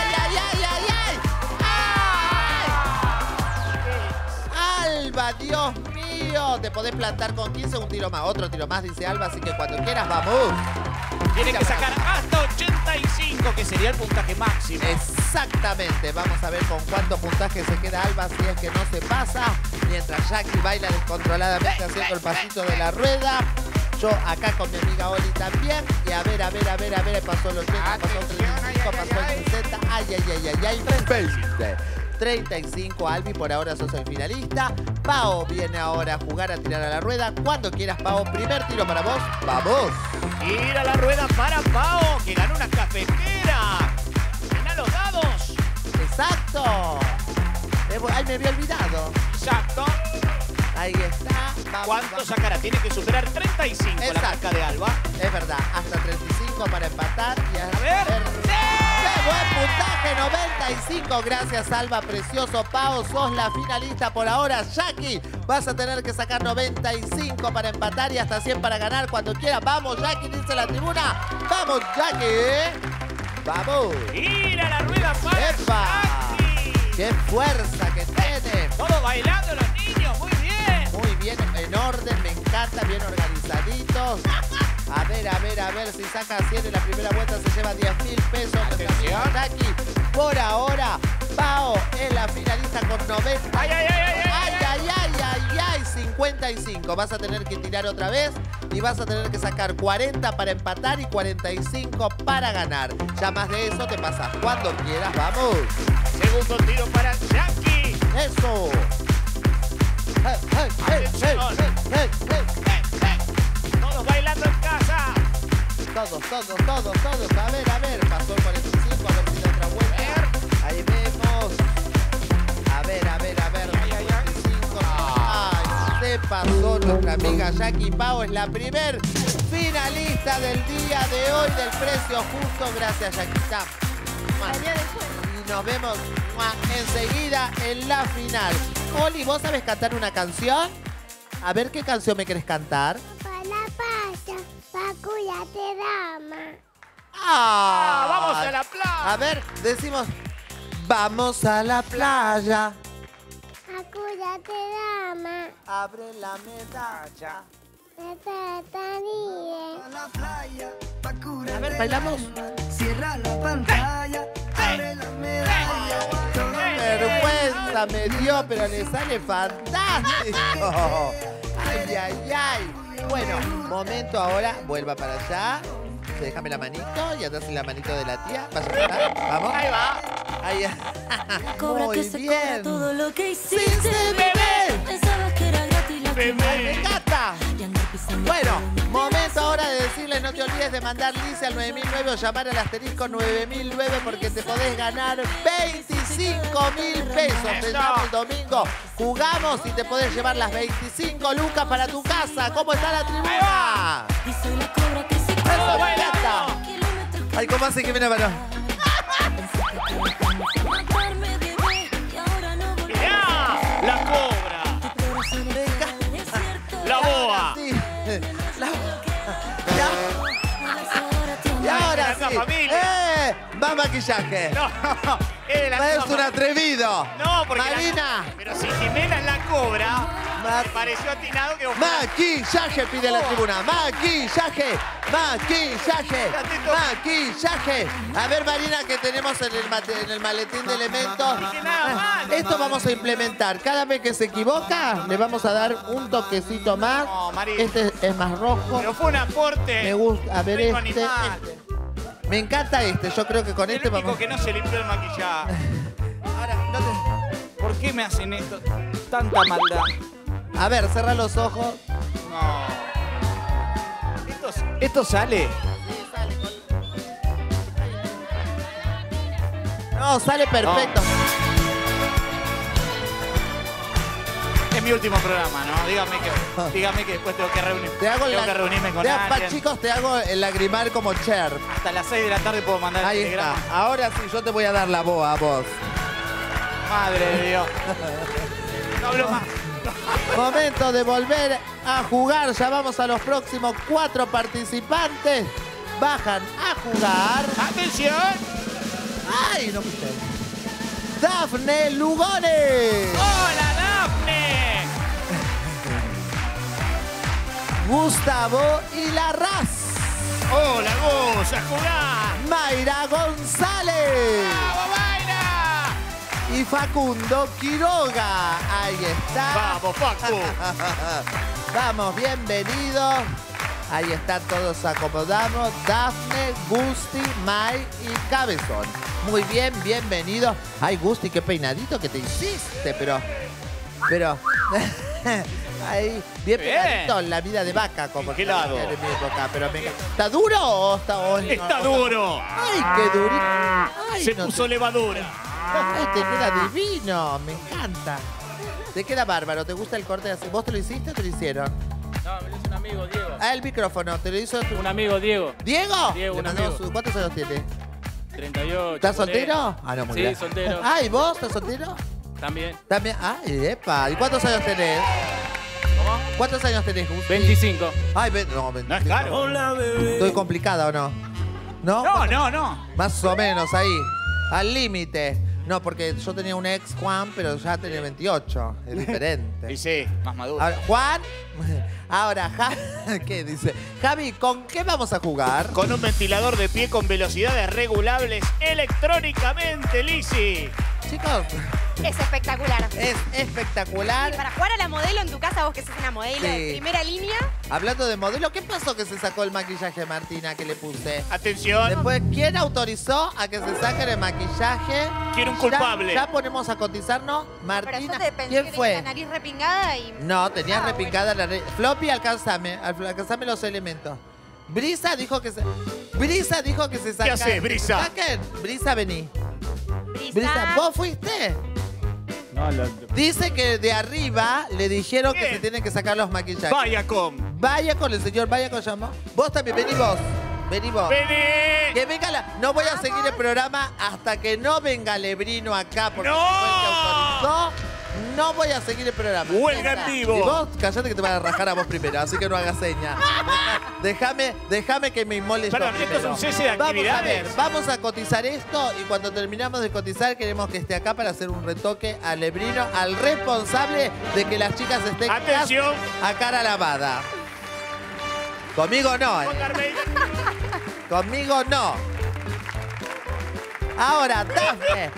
¡ay! Alba, Dios mío, te podés plantar con 15, un tiro más, otro tiro más, dice Alba, así que cuando quieras, vamos. Tiene que sacar hasta 85, que sería el puntaje máximo. Exactamente. Vamos a ver con cuánto puntaje se queda Alba si es que no se pasa. Mientras Jackie baila descontroladamente haciendo el pasito de la rueda. Yo acá con mi amiga Oli también. Y a ver, pasó el 80, pasó el 35, pasó el 60. Ay, 20. 35, Albi, por ahora sos el finalista. Pao viene ahora a jugar, a tirar a la rueda. Cuando quieras, Pao, primer tiro para vos. ¡Vamos! Tira la rueda para Pao, que ganó una cafetera. Llena los dados. ¡Exacto! Ay, me había olvidado. Exacto. Ahí está. Vamos, ¿Cuánto vamos. sacará? Tiene que superar 35 la Exacto. marca de Alba. Es verdad, hasta 35 para empatar. Y A ver. ¡Qué buen puntaje! 95. Gracias, Alba. Precioso. Pao, sos la finalista por ahora. Jackie, vas a tener que sacar 95 para empatar y hasta 100 para ganar cuando quieras. Vamos, Jackie, dice la tribuna. Vamos, Jackie. Vamos. Tira la rueda para ¡Epa! Jackie. ¡Qué fuerza que tiene! Todos bailando los niños, muy bien. Muy bien, en orden, me encanta, bien organizaditos. A ver si saca 100 en la primera vuelta se lleva 10.000 pesos. Atención. Aquí, por ahora, Pao es la finalista con 90. Ay, 55. Vas a tener que tirar otra vez y vas a tener que sacar 40 para empatar y 45 para ganar. Ya más de eso te pasas cuando quieras, vamos. Segundo tiro para Jackie. Eso. Atención. Todos bailando en casa. Todos. A ver. Pasó el 45, a ver si da otra vuelta. Ahí vemos. A ver. 45. Ay, se pasó nuestra amiga Jackie. Pao es la primer finalista del día de hoy del precio justo. Gracias, Jackie. Y nos vemos enseguida en la final. Oli, ¿vos sabés cantar una canción? A ver, ¿qué canción me querés cantar? Vamos a la playa. A ver, decimos, vamos a la playa. Abre la medalla. A ver, bailamos. Cierra la pantalla, abre la medalla. Vergüenza me dio, pero le sale fantástico. Ay. Bueno, momento ahora, vuelva para allá. Déjame la manito y atrás la manito de la tía. Vaya para acá. Vamos. Ahí va. Ahí. Muy bien. todo lo que ¡Sí, hiciste, bebé! Pensabas que era gratis la ¡Me encanta! y andar pisando Bueno, todo. momento ahora de decirles, no te olvides de mandar Lice al 9009 o llamar al asterisco 9009 porque te podés ganar 25.000 pesos. Te llamo el domingo, jugamos y te podés llevar las 25 lucas para tu casa. ¿Cómo está la tribuna? Y soy la cobra que se ¡Eso me encanta! kilómetros. Ay, ¿cómo hace que viene para? Matarme, bebé, y ahora no volveré. Mirá, la cobra. Tu corazón Me está encanta. en el desierto. La boa. Sí. La- Ahora Y ahora Es la sí. familia. ¡Va maquillaje! No, es la Es misma un atrevido. No, porque Marina. pero si Jimena es la cobra, Mar- me pareció atinado que vos... Maquillaje pide la tribuna. Maquillaje. A ver, Marina, que tenemos en el maletín de elementos. dije nada mal. Esto vamos a implementar. Cada vez que se equivoca, le vamos a dar un toquecito más. No, Marina. Este es más rojo. Pero fue un aporte. Me gusta. A ver, Rico este. animal. Me encanta este. Yo creo que con El este único vamos. que no se limpió el maquillaje. Ahora, no te- ¿Por qué me hacen esto? Tanta maldad. A ver, cerra los ojos. No. ¿Esto sale? No, sale perfecto. Es mi último programa, ¿no? Dígame que después tengo que Te que reunirme con alguien. chicos, te hago el lagrimal como Cher. Hasta las 6 de la tarde puedo mandar el Ahí telegrama. está. Ahora sí, yo te voy a dar la boa a vos. Madre de Dios. No hablo más. Momento de volver a jugar. Ya vamos a los próximos 4 participantes. Bajan a jugar. ¡Atención! ¡Ay, no puse! Dafne Lugones. ¡Hola, Dafne! Gustavo y Larraz. Hola, Gus, a jugar. Mayra González. ¡Vamos, Mayra! Y Facundo Quiroga. Ahí está. Vamos, Facu. Vamos, bienvenidos. Ahí están todos acomodados. Dafne, Gusti, May y Cabezón. Muy bien, bienvenidos. Ay, Gusti, qué peinadito que te hiciste, pero... Ahí, bien pegadito en la vida de vaca, como ¿En qué que lado? en mi época, pero ¿está duro o está hoy? Está duro. Ay, qué durito. Ay, Se no puso levadura. Ay, te queda divino, me encanta. Te queda bárbaro, ¿te gusta el corte así? ¿Vos te lo hiciste o te lo hicieron? No, me lo hizo un amigo, Diego. Ah, el micrófono, ¿te lo hizo tu... Un amigo, Diego. ¿Diego? Diego, Le un mandamos amigo. ¿Cuántos años tiene? 38. ¿Estás por ahí. soltero? Ah, no, muy Sí, bien. soltero. Ah, ¿y vos? ¿Estás soltero? También. También. Ay, epa. ¿Y cuántos años tenés? ¿Cómo? ¿Cuántos años tenés, Gusti? 25. Ay, no, 25. No es caro. Hola, bebé. ¿Estoy complicada o no? ¿No? No. Más o menos ahí. Al límite. No, porque yo tenía un ex, Juan, pero ya tenía 28. Es diferente. Y sí, más maduro. Ahora, Juan. Ahora, ¿qué dice? Javi, ¿con qué vamos a jugar? Con un ventilador de pie con velocidades regulables electrónicamente, Lizzy. Chicos, Es espectacular. es espectacular. Para jugar a la modelo en tu casa, vos que sos una modelo Sí. de primera línea, Hablando de modelo, ¿qué pasó que se sacó el maquillaje, Martina, que le puse? Atención. Después, ¿quién autorizó a que se saquen el maquillaje? Quiero un culpable. Ya ponemos a cotizarnos. pero Martina, yo te pensé ¿quién que fue? tenía la nariz repingada y... No, tenía Ah, repicada la Floppy, alcánzame los elementos. Brisa dijo que se saca. ¿Qué haces, Brisa? Saquen. Brisa, vení. Brisa. Brisa, ¿vos fuiste? No, Dice que de arriba le dijeron que Bien. se tienen que sacar los maquillajes. Vaya con. Vaya con el señor, vaya con llamó. Vos también, vení vos. Vení vos. ¡Vení! Que venga la... No voy a seguir el programa hasta que no venga Lebrino acá porque ¡No! fue el que autorizó. No voy a seguir el programa. Huelga Venga. en vivo. Y vos, callate que te van a rajar a vos primero, así que no hagas señas. Déjame que me inmole yo Perdón, ¿esto es primero. un cese de actividades? Vamos a cotizar esto y cuando terminamos de cotizar queremos que esté acá para hacer un retoque a Lebrino, al responsable de que las chicas estén Atención. a cara lavada. Conmigo no, Con Carmen. Conmigo no. Ahora, Dafne.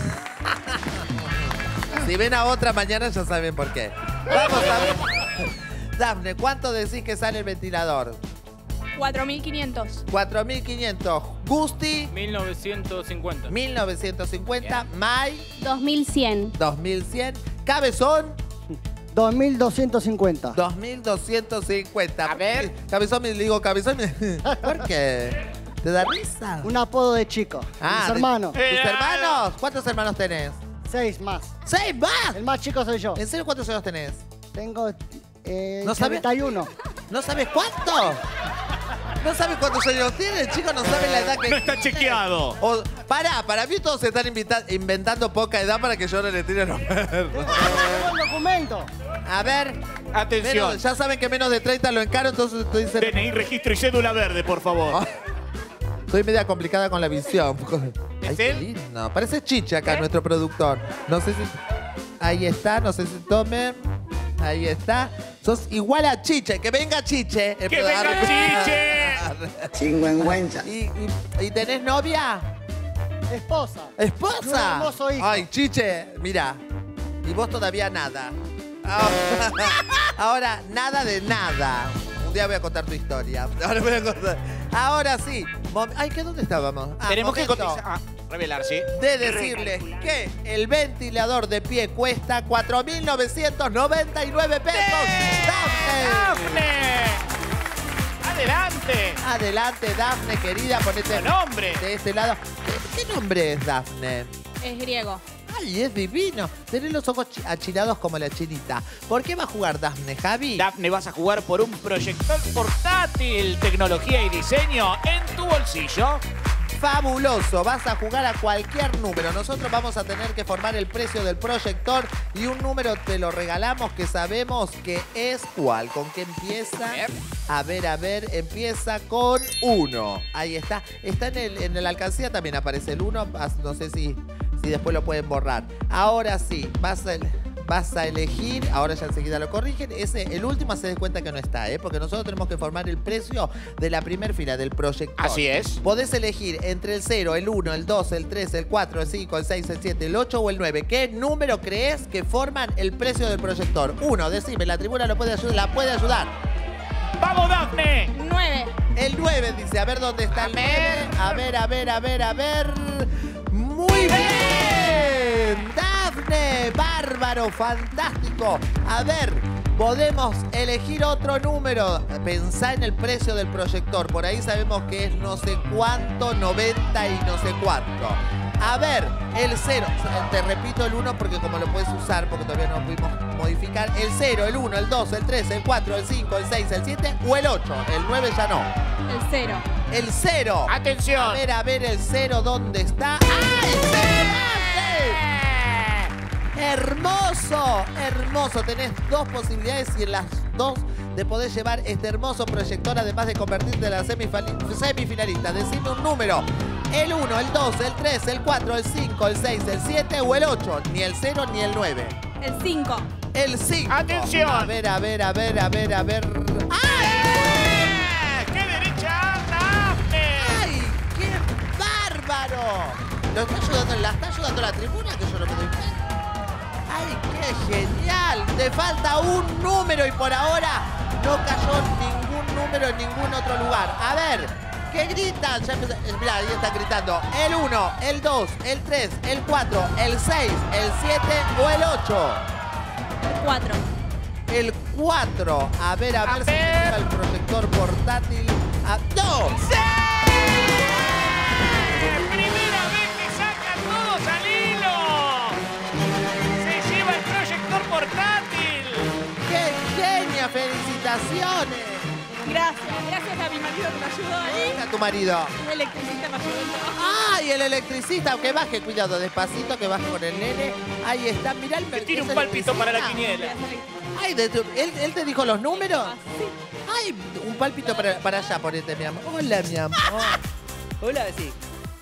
Si ven a otra mañana ya saben por qué. Vamos a ver. Dafne, ¿cuánto decís que sale el ventilador? 4.500. 4.500. Gusti, 1950. 1950. May, 2.100. 2.100. Cabezón, 2250. 2.250. A ver. Cabezón, le digo cabezón. ¿Por qué? ¿Te da risa? Un apodo de chico. Mis de- hermanos. ¿Tus hermanos? ¿Cuántos hermanos tenés? 6 más. ¡6 más! El más chico soy yo. ¿En serio cuántos años tenés? Tengo ¿No sabe? 71. ¿No sabes cuánto? ¿No sabes cuántos años tiene? El chico no sabe la edad que No está tiene. chequeado. O, para mí todos se están inventando poca edad para que yo no le tire los perros. Tengo el documento. A ver, Atención. ya saben que menos de 30 lo encaro, entonces estoy diciendo... DNI, registro y cédula verde, por favor. Estoy media complicada con la visión. ¿Es Ay, qué él? lindo. Parece Chiche acá, nuestro productor. No sé si... Ahí está, no sé si tome. Ahí está. Sos igual a Chiche. Que venga Chiche. el ¡Que venga Chiche! Chingüengüenza. ¿Y tenés novia? Esposa. Un ¿Esposa? hermoso hijo. Ay, Chiche, mira. Y vos todavía nada. Ahora, nada de nada. Un día voy a contar tu historia. Ahora voy a contar. Ahora sí. Ay, ¿qué dónde estábamos? Tenemos que momento cotizar. Revelar, ¿sí? de decirles que el ventilador de pie cuesta 4.999 pesos. ¡Dafne! ¡Dafne! ¡Adelante! Adelante, Dafne, querida, ponete ¡Buen nombre! de este lado. ¿Qué nombre es Dafne? Es griego. Ay, es divino. Tenés los ojos achilados como la chinita. ¿Por qué va a jugar Dafne, Javi? Dafne, vas a jugar por un proyector portátil, tecnología y diseño en tu bolsillo. Fabuloso, vas a jugar a cualquier número. Nosotros vamos a tener que formar el precio del proyector y un número te lo regalamos que sabemos que es cuál. ¿Con qué empieza? A ver, empieza con 1. Ahí está. Está en la alcancía también aparece el 1. No sé si después lo pueden borrar. Ahora sí, vas a elegir, ahora ya enseguida lo corrigen, el último se des cuenta que no está, porque nosotros tenemos que formar el precio de la primera fila del proyector. Así es. Podés elegir entre el 0, el 1, el 2, el 3, el 4, el 5, el 6, el 7, el 8 o el 9. ¿Qué número crees que forman el precio del proyector? 1, decime, la tribuna la puede ayudar. ¡Vamos, Dafne! 9. El 9 dice, a ver dónde está el 9. A ver. ¡Muy bien! ¡Dafne! ¡Bárbaro! ¡Fantástico! A ver, podemos elegir otro número. Pensá en el precio del proyector. Por ahí sabemos que es no sé cuánto, 90 y no sé cuánto. A ver, el 0. Te repito el 1 porque como lo puedes usar, porque todavía no lo pudimos modificar. El 0, el 1, el 2, el 3, el 4, el 5, el 6, el 7 o el 8. El 9 ya no. El 0. El 0. ¡Atención! A ver el 0, ¿dónde está? ¡Ay, sí! ¡Hermoso! Hermoso. Tenés dos posibilidades y en las dos de poder llevar este hermoso proyector, además de convertirte en la semifinalista. Decime un número. El 1, el 2, el 3, el 4, el 5, el 6, el 7 o el 8. Ni el 0 ni el 9. El 5. El 5. ¡Atención! A ver. ¡Ah! ¡Qué derecha, Dafne! ¡Ay, qué bárbaro! ¿La está ayudando la tribuna? Que yo no me doy cuenta. ¡Ay, qué genial! Te falta un número y por ahora no cayó ningún número en ningún otro lugar. A ver. ¿Qué gritan? Mirá, ahí están gritando. El 1, el 2, el 3, el 4, el 6, el 7 o el 8. El 4. El 4. A ver si llega el proyector portátil. ¡No! ¡Sí! ¡Primera vez que sacan todos al hilo! ¡Se lleva el proyector portátil! ¡Qué genia! ¡Felicitaciones! Gracias a mi marido que me ayudó ahí. ¿Dónde está tu marido? El electricista me ayudó. ¡Ay, el electricista! Que baje, cuidado, despacito, que baje con el nene. Ahí está, mirá el... Que tire un pálpito para la quiniela. Ay, ¿él te dijo los números? Sí. Ay, un pálpito para allá, ponete, mi amor. Hola, mi amor. Hola, sí.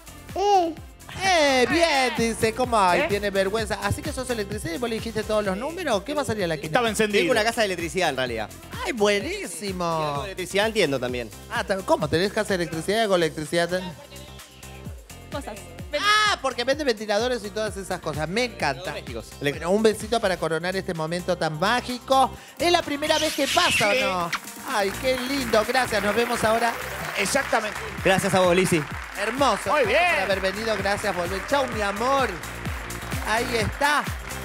Bien, dice, ¿cómo hay? Tiene vergüenza. Así que sos electricista y vos le dijiste todos los números. ¿Qué va a salir a la quiniela? Estaba encendido. Tengo una casa de electricidad, en realidad. ¡Ay, buenísimo! Algo de electricidad entiendo también. ¿Cómo? ¿Tenés casa de electricidad con electricidad? Cosas. Porque vende ventiladores y todas esas cosas. Me encanta. Domésticos. Bueno, un besito para coronar este momento tan mágico. ¿Es la primera vez que pasa o no? Ay, qué lindo. Gracias. Nos vemos ahora. Exactamente. Gracias a vos, Lizzy. Hermoso. Muy bien. Por haber venido. Gracias. Volver. Chau, mi amor. Ahí está.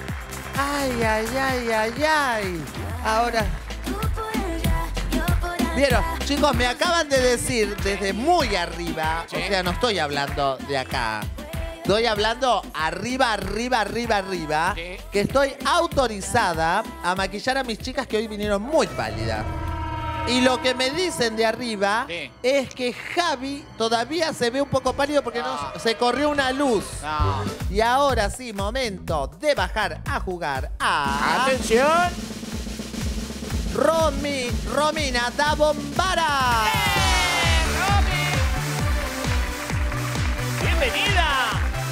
Ay. Ahora... Vieron, chicos, me acaban de decir desde muy arriba, o sea, no estoy hablando de acá, estoy hablando arriba, que estoy autorizada a maquillar a mis chicas que hoy vinieron muy pálidas. Y lo que me dicen de arriba es que Javi todavía se ve un poco pálido porque se corrió una luz. Y ahora sí, momento de bajar a jugar a... ¡Atención! Romina da Bombara. ¡Bienvenida!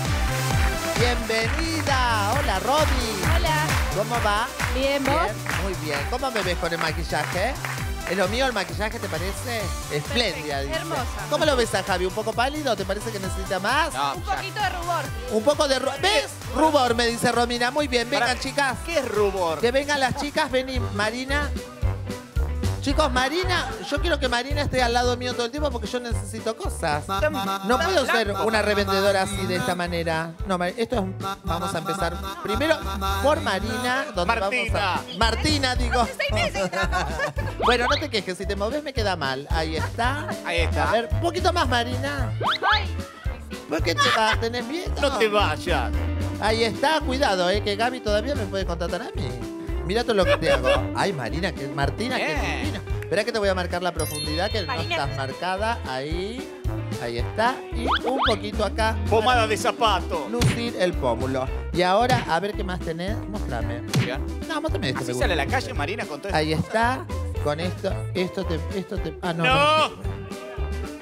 Bienvenida. Hola, Romy. Hola. ¿Cómo va? Bien, ¿vos? Muy bien. ¿Cómo me ves con el maquillaje? ¿Es lo mío el maquillaje, te parece? Espléndida, dice. Hermosa. ¿Cómo lo ves a Javi? ¿Un poco pálido? ¿Te parece que necesita más? No, Un poquito de rubor. Un poco de rubor. ¿Ves? Rubor, me dice Romina. Muy bien. Vengan, chicas. ¿Qué es rubor? Que vengan las chicas. Vení, Marina. Chicos, Marina, yo quiero que Marina esté al lado mío todo el tiempo porque yo necesito cosas. No puedo ser una revendedora así de esta manera. No, esto es... Vamos a empezar primero por Marina. Donde Martina. Vamos a... Martina, digo. Bueno, no te quejes. Si te moves me queda mal. Ahí está. Ahí está. A ver, un poquito más, Marina. ¿Por qué te vas? ¿Tenés miedo? No te vayas. Ahí está. Cuidado, que Gaby todavía me puede contratar a mí. Mira todo lo que te hago. Ay, Martina, Martina, qué divina. Espera que te voy a marcar la profundidad, que Marina. no estás marcada. Ahí está. Y un poquito acá. Pomada de zapato. Lucir el pómulo. Y ahora, a ver qué más tenés. Mostrame. No, mostrame esto. Así sale a la calle, Marina, con todo esto. Ahí está. Con esto te... Ah, no. ¡No!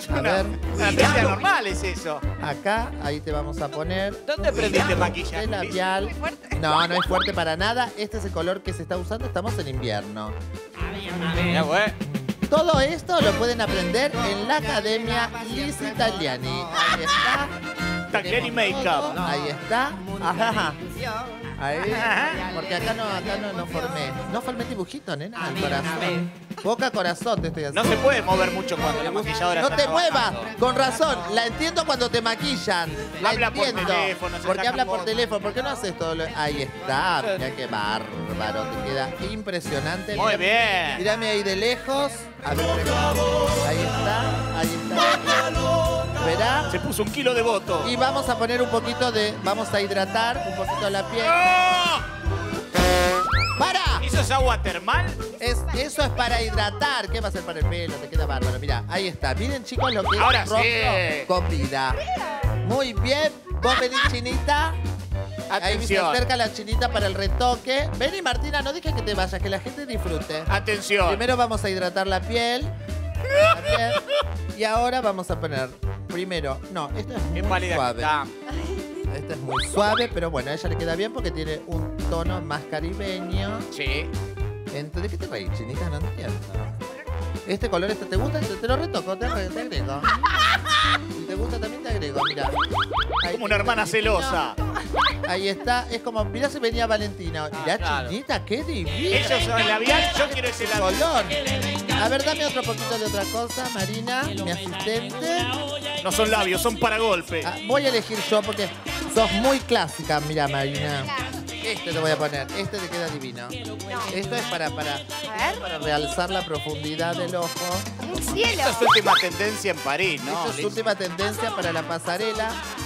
A ver. Una tendencia normal es eso. Acá, ahí te vamos a poner. ¿Dónde aprendiste maquillaje? De labial. No, no es fuerte para nada. Este es el color que se está usando. Estamos en invierno. Ya, güey. Todo esto lo pueden aprender en la Academia Lizzy Tagliani. Ahí está. Tagliani Makeup. Ahí está. Ajá. Ahí. Porque acá no formé. No formé dibujito, nena. El corazón. Boca, corazón te estoy haciendo. No se puede mover mucho cuando la maquilladora No está te muevas. trabajando. Con razón. La entiendo cuando te maquillan. La Habla por entiendo. teléfono, se Porque saca habla por fotos. teléfono. ¿Por qué no haces todo lo... Ahí está. Mira qué bárbaro. Te queda impresionante. Muy bien. Mírame ahí de lejos. A ver, ahí está. Ahí está. Verá. Se puso 1 kilo de voto. Y vamos a poner un poquito de... Vamos a hidratar un poquito la piel. ¡Oh! ¡Para! ¿Eso es agua termal? Eso es para hidratar. ¿Qué va a ser para el pelo? Te queda bárbaro. Mira, ahí está. Miren, chicos, lo que es Ahora un rostro sí. con vida. Muy bien. Vos venís, chinita. Ahí se Atención. acerca la chinita para el retoque. Vení, Martina, no dejes que te vayas, que la gente disfrute. Atención. Primero vamos a hidratar la piel. Y ahora vamos a poner... Primero... No, esto es Qué muy pálida que suave. está. Este es muy suave, pero bueno, a ella le queda bien porque tiene un tono más caribeño. Sí. Entonces, ¿de qué te reís, chinita? No entiendo. ¿Este color te gusta? Te lo retoco, te agrego. Si te gusta también te agrego, mira. Como una hermana celosa. Ahí está, es como, mirá si venía Valentina. Mirá, claro. chinita, qué divina. Ellos son labial, yo quiero ese labial. Color. A ver, dame otro poquito de otra cosa, Marina, mi asistente. No son labios, son para golpe. Ah, voy a elegir yo porque sos muy clásica, mira, Marina. Este te voy a poner, este te queda divino. Esto es para realzar la profundidad del ojo. Un cielo. Esta es última tendencia en París, ¿no? Esto es última tendencia para la pasarela.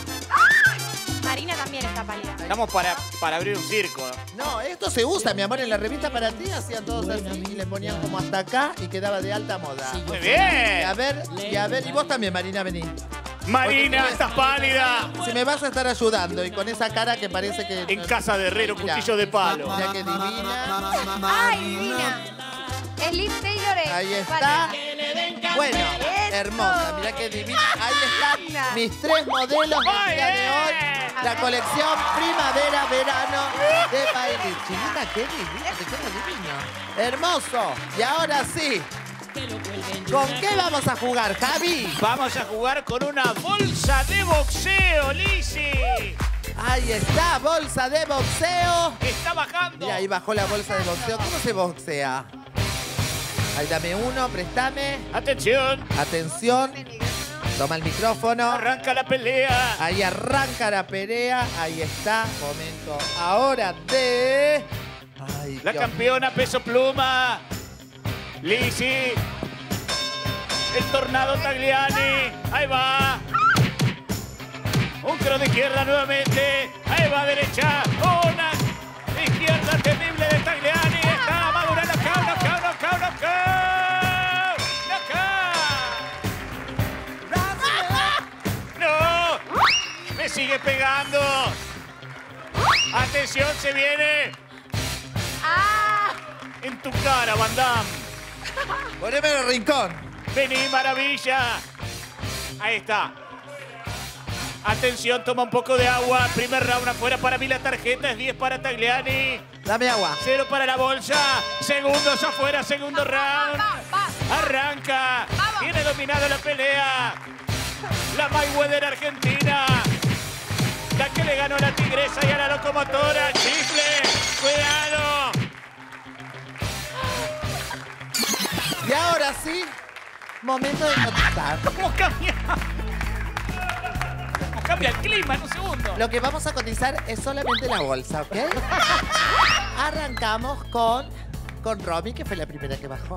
Marina también está pálida. Estamos para abrir un circo. No, esto se usa, mi amor, en la revista para ti hacían todos así y le ponían como hasta acá y quedaba de alta moda. Muy Y bien. a ver, y vos también, Marina, vení. Marina, estás pálida. Si me vas a estar ayudando y con esa cara que parece que... En casa de herrero, Mirá. cuchillo de palo. Mirá qué divina. ¡Ay, divina! Es Liz Taylor. Ahí está. Bueno, hermosa, mirá qué divina. Ahí están mis 3 modelos del día de hoy. La colección primavera-verano de Bailey. Chinita, qué divina, te queda divino. Hermoso. Y ahora sí. ¿Con qué vamos a jugar, Javi? Vamos a jugar con una bolsa de boxeo, Lizzy. Ahí está, bolsa de boxeo. Está bajando. Mira, ahí bajó la bolsa de boxeo. ¿Cómo se boxea? Ahí dame uno, préstame. Atención. Atención. Toma el micrófono. Arranca la pelea. Ahí arranca la pelea. Ahí está. Momento ahora de... Ay, La Dios. campeona peso pluma. Lizzy. El tornado Tagliani. Ahí va. Un cross de izquierda nuevamente. Ahí va derecha. Una izquierda temible de Tagliani. Está Madura. Knockout. No. Me sigue pegando. Atención, se viene. En tu cara, Van Damme. Poneme en el rincón. Vení, maravilla. Ahí está. Atención, toma un poco de agua. Primer round afuera para mí la tarjeta. Es 10 para Tagliani. Dame agua. 0 para la bolsa. Segundos afuera, segundo round. Arranca. Tiene dominado la pelea. La Mayweather argentina. La que le ganó a la tigresa y a la locomotora. Chifle. Cuidado. Y ahora sí, momento de cotizar. ¿Cómo cambia? ¿Cómo cambia el clima en un segundo? Lo que vamos a cotizar es solamente la bolsa, ¿ok? Arrancamos con Romy, que fue la primera que bajó.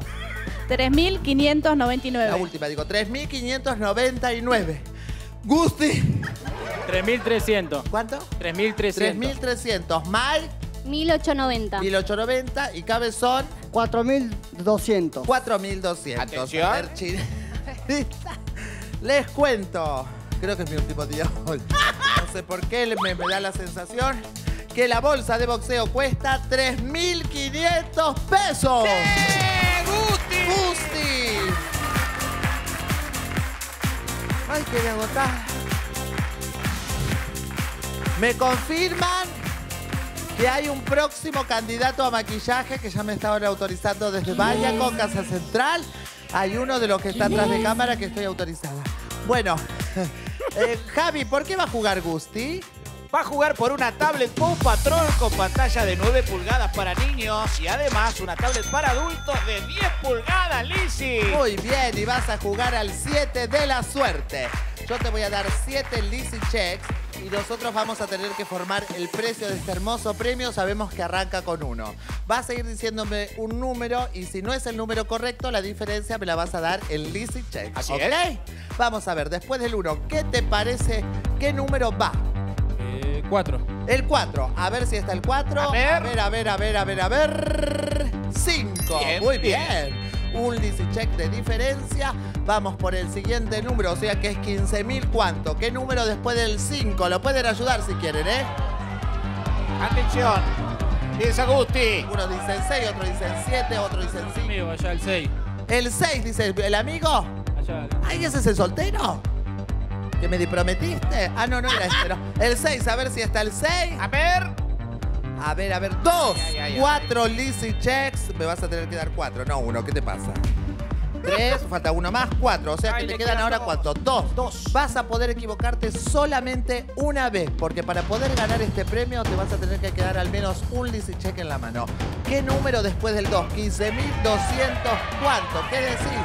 3.599. La última, digo, 3.599. Gusti. 3.300. ¿Cuánto? 3.300. 3.300. Mai, 1890. 1.890. Y Cabezón, 4.200. 4.200. Atención. A ver, les cuento. Creo que es mi último día hoy. No sé por qué me da la sensación que la bolsa de boxeo cuesta 3.500 pesos. ¡Gusti! ¡Gusti! Ay, que me agotás. Me confirman que hay un próximo candidato a maquillaje que ya me estaban autorizando desde Bayaco, Casa Central. Hay uno de los que está atrás de cámara que estoy autorizada. Bueno, Javi, ¿por qué va a jugar Gusti? Va a jugar por una tablet Paw Patrol con pantalla de 9 pulgadas para niños y además una tablet para adultos de 10 pulgadas, Lizzy. Muy bien, y vas a jugar al 7 de la suerte. Yo te voy a dar 7 Lizzy Checks y nosotros vamos a tener que formar el precio de este hermoso premio. Sabemos que arranca con 1. Vas a ir diciéndome un número y si no es el número correcto, la diferencia me la vas a dar en Lizzy Checks. Así ¿Ok? es. Vamos a ver, después del 1, ¿qué te parece? ¿Qué número va? 4. El 4. A ver si está el 4. A ver. A ver. 5. Bien, Muy bien. bien. Un Lizzy Check de diferencia. Vamos por el siguiente número, o sea que es 15.000. ¿Cuánto? ¿Qué número después del 5? Lo pueden ayudar si quieren, ¿eh? Atención. Piensa Gusti. Unos dicen 6, otros dicen 7, otros dicen 5. Amigo, allá el 6. El 6, dice el amigo. Allá. ¿Ay, ese es el soltero? ¿Que me prometiste? Ah, no era este, no. El 6, a ver si está el 6. A ver. A ver, 2, Ay. 4 Lizzy Checks. Me vas a tener que dar 4, no 1. ¿Qué te pasa? 3, falta uno más, 4. O sea que Ay, te le quedan quedan ahora dos. ¿cuánto? 2. Vas a poder equivocarte solamente una vez, porque para poder ganar este premio te vas a tener que quedar al menos un Lizzy Check en la mano. ¿Qué número después del 2? 15.200. ¿Cuánto? ¿Qué decís?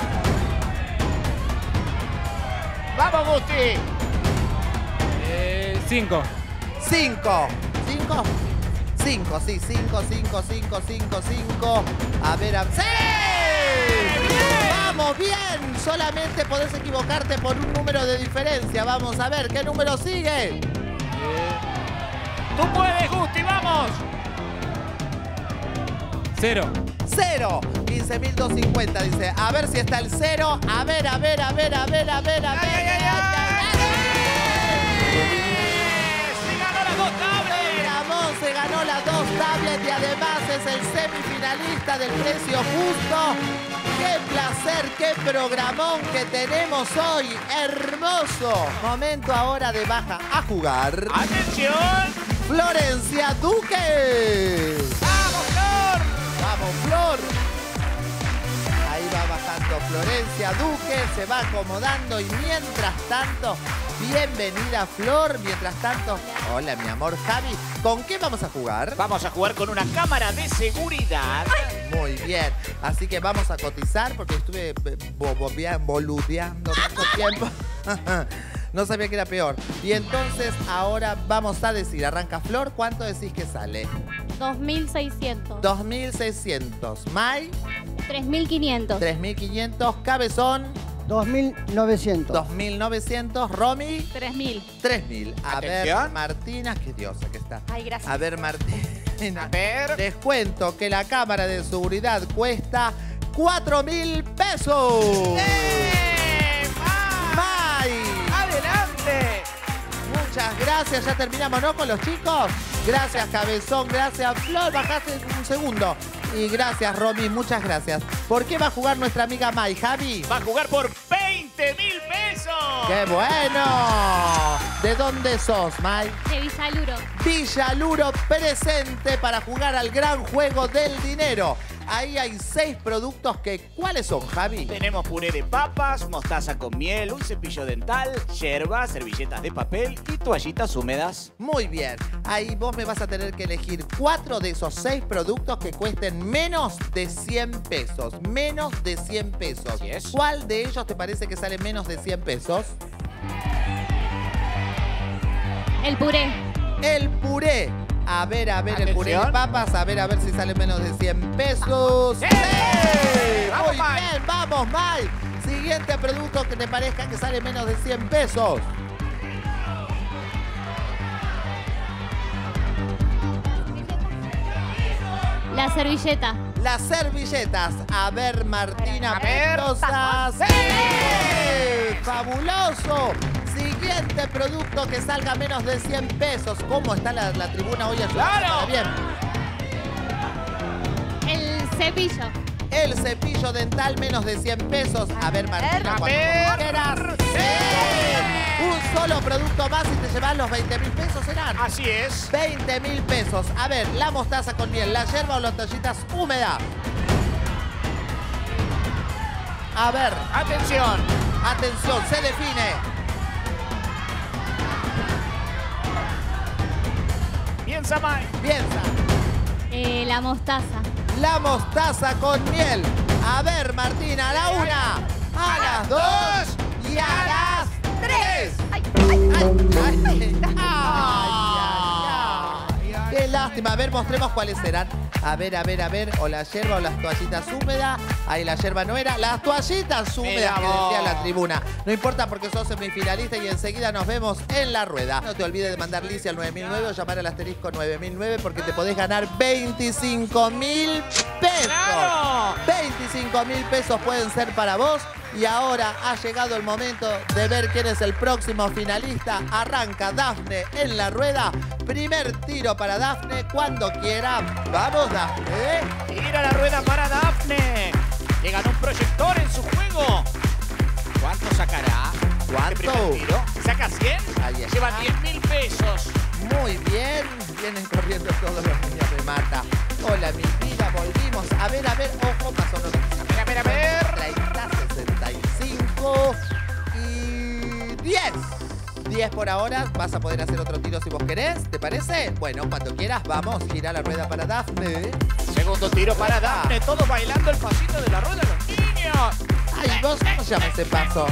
Vamos, Gusti. 5. 5. 5. 5, sí, 5. A ver, ¡sí! ¡Vamos, bien! Solamente podés equivocarte por un número de diferencia. Vamos a ver, ¿qué número sigue? Tú puedes, Gusti, vamos. 0. 0. 15.250, dice. A ver si está el 0. A ver. Ramón se ganó las 2 tablets y además es el semifinalista del precio justo. ¡Qué placer, qué programón que tenemos hoy! ¡Hermoso! Momento ahora de baja a jugar. ¡Atención! ¡Florencia Duque! ¡Vamos, Flor! ¡Vamos, Flor! Ahí va bajando Florencia Duque, se va acomodando y mientras tanto, bienvenida Flor. Mientras tanto, hola mi amor Javi, ¿con qué vamos a jugar? Vamos a jugar con una cámara de seguridad. Muy bien, así que vamos a cotizar porque estuve boludeando mucho tiempo. No sabía que era peor. Y entonces ahora vamos a decir, arranca Flor, ¿cuánto decís que sale? 2.600. 2.600. Mai, 3.500. 3.500. Cabezón, 2.900. 2.900. Romy, 3.000. 3.000. A ver, Atención. Martina, qué diosa que está. Ay, gracias. A ver, Martina. A ver. Les cuento que la cámara de seguridad cuesta 4.000 pesos. ¡Mai! ¡Adelante! Muchas gracias, ya terminamos, ¿no? Con los chicos. Gracias, Cabezón, gracias, Flor, bajaste un segundo. Y gracias, Romy, muchas gracias. ¿Por qué va a jugar nuestra amiga Mai, Javi? Va a jugar por 20.000 pesos. ¡Qué bueno! ¿De dónde sos, Mai? De Villaluro. Villaluro presente para jugar al gran juego del dinero. Ahí hay 6 productos que, ¿cuáles son, Javi? Tenemos puré de papas, mostaza con miel, un cepillo dental, yerba, servilletas de papel y toallitas húmedas. Muy bien. Ahí vos me vas a tener que elegir 4 de esos 6 productos que cuesten menos de 100 pesos. Menos de 100 pesos. Así es. ¿Cuál de ellos te parece que sale menos de 100 pesos? El puré. El puré. A ver, el puré de Atención. papas. A ver si sale menos de 100 pesos. ¡Sí! ¡Sí! ¡Vamos, Muy Mai! bien, vamos, Mai. Siguiente producto que te parezca que sale menos de 100 pesos. La servilleta. Las servilletas. A ver, Martina A ver. Mendoza. ¡Sí! ¡Sí! ¡Fabuloso! Siguiente producto que salga menos de 100 pesos. ¿Cómo está la tribuna hoy? ¡Claro! Bien. El cepillo. El cepillo dental, menos de 100 pesos. A ver, Martina, A cuando ver. quieras. Un solo producto más y te llevas los 20.000 pesos, ¿serán? Así es. 20.000 pesos. A ver, la mostaza con miel, la yerba o las toallitas húmedas. A ver, Atención. atención, se define. Piensa, Mai. Piensa. La mostaza. La mostaza con miel. A ver, Martina, a la 1, a las 2 y a las 3. Ay, Qué lástima. A ver, mostremos cuáles serán. A ver. O la yerba o las toallitas húmedas. Ahí la yerba no era. Las toallitas húmedas que decía la tribuna. No importa porque sos semifinalista y enseguida nos vemos en la rueda. No te olvides de mandar Lizzy al 9009 o llamar al asterisco 9009 porque te podés ganar 25.000 pesos. ¡Claro! 25.000 pesos pueden ser para vos. Y ahora ha llegado el momento de ver quién es el próximo finalista. Arranca Dafne en la rueda. Primer tiro para Dafne cuando quiera. ¡Vamos, Dafne! Tira la rueda para Dafne. Que ganó un proyector en su juego. ¿Cuánto sacará? ¿Cuánto? Este primer tiro. ¿Saca 100? Ahí está. Lleva 10.000 pesos. Muy bien. Vienen corriendo todos los niños de mata. Hola, mi vida. Volvimos. A ver. Ojo, pasó lo que... A ver. 30, 65 y 10. 10 por ahora. Vas a poder hacer otro tiro si vos querés. ¿Te parece? Bueno, cuando quieras, vamos. Gira la rueda para Dafne. Segundo tiro para Dafne. Todos bailando el pasito de la rueda los niños. Ay, ¿vos cómo se llama ese paso?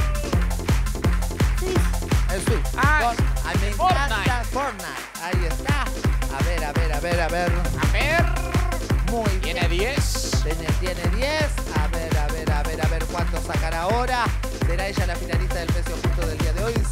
El Switch. Ah, A mí me encanta Fortnite. Ahí está. A ver. A ver. Muy bien. Tiene 10. Tiene 10. A ver cuánto sacará ahora. Será ella la finalista del precio justo del día de hoy.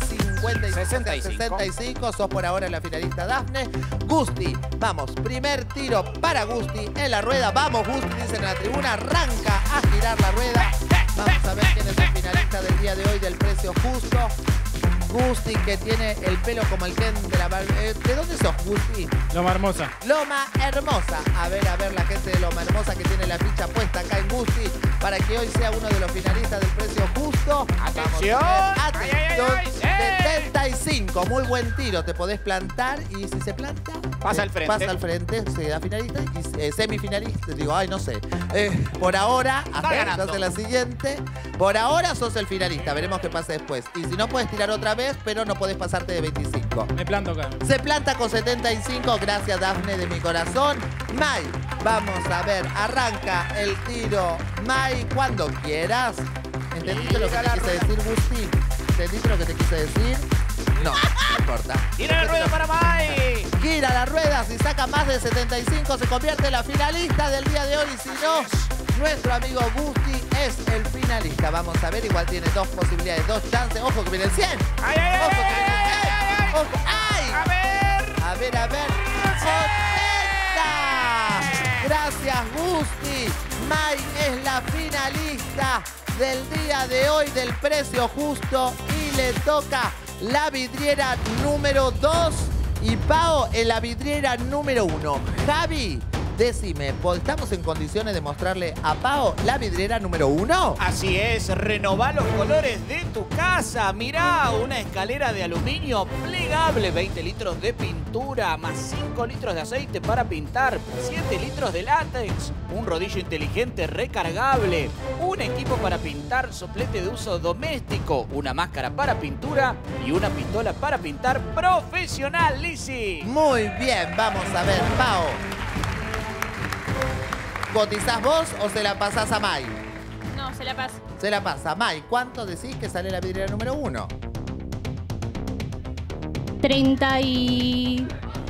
65. Sos por ahora la finalista Dafne. Gusti, vamos. Primer tiro para Gusti en la rueda. Vamos, Gusti, dicen en la tribuna. Arranca a girar la rueda. Vamos a ver quién es el finalista del día de hoy del precio justo. Gusti, que tiene el pelo como el Ken de la... ¿De dónde sos, Gusti? Loma Hermosa. Loma Hermosa. A ver la gente de Loma Hermosa que tiene la ficha puesta acá en Gusti para que hoy sea uno de los finalistas del precio justo. ¡Atención! Vamos a ver. Atención. ¡Ay! 75. Muy buen tiro. Te podés plantar y si se planta... Pasa al frente. Pasa al frente, se da finalista y semifinalista. Digo, ay, no sé. Por ahora, hasta la siguiente. Por ahora sos el finalista. Veremos qué pasa después. Y si no, puedes tirar otra vez, pero no podés pasarte de 25. Me planto acá. Se planta con 75. Gracias, Dafne, de mi corazón. Mai, vamos a ver. Arranca el tiro. Mai, cuando quieras. ¿Entendiste lo que te quise decir, Gusti? ¿Entendiste lo que te quise decir? No, no importa. Tira la rueda para Mai. Gira la rueda. Si saca más de 75, se convierte en la finalista del día de hoy. Y si no, nuestro amigo Gusti es el finalista. Vamos a ver. Igual tiene dos posibilidades, dos chances. Ojo que viene el 100. ¡Ay, ay, ay! Ojo que viene el 100. ay! Ojo. ¡Ay! A ver. A ver. 80. Gracias, Gusti. Mai es la finalista del día de hoy del precio justo y le toca la vidriera número 2 y Pao en la vidriera número 1. Javi, decime, ¿estamos en condiciones de mostrarle a Pao la vidriera número 1? Así es, renová los colores de tu casa. Mirá, una escalera de aluminio plegable, 20 litros de pintura, más 5 litros de aceite para pintar, 7 litros de látex, un rodillo inteligente recargable, un equipo para pintar, soplete de uso doméstico, una máscara para pintura y una pistola para pintar profesional, Lizzy. Muy bien, vamos a ver, Pao. ¿Cotizás vos o se la pasás a Mai? No, se la paso. Se la pasa. Mai, ¿cuánto decís que sale la vidriera número 1? 33.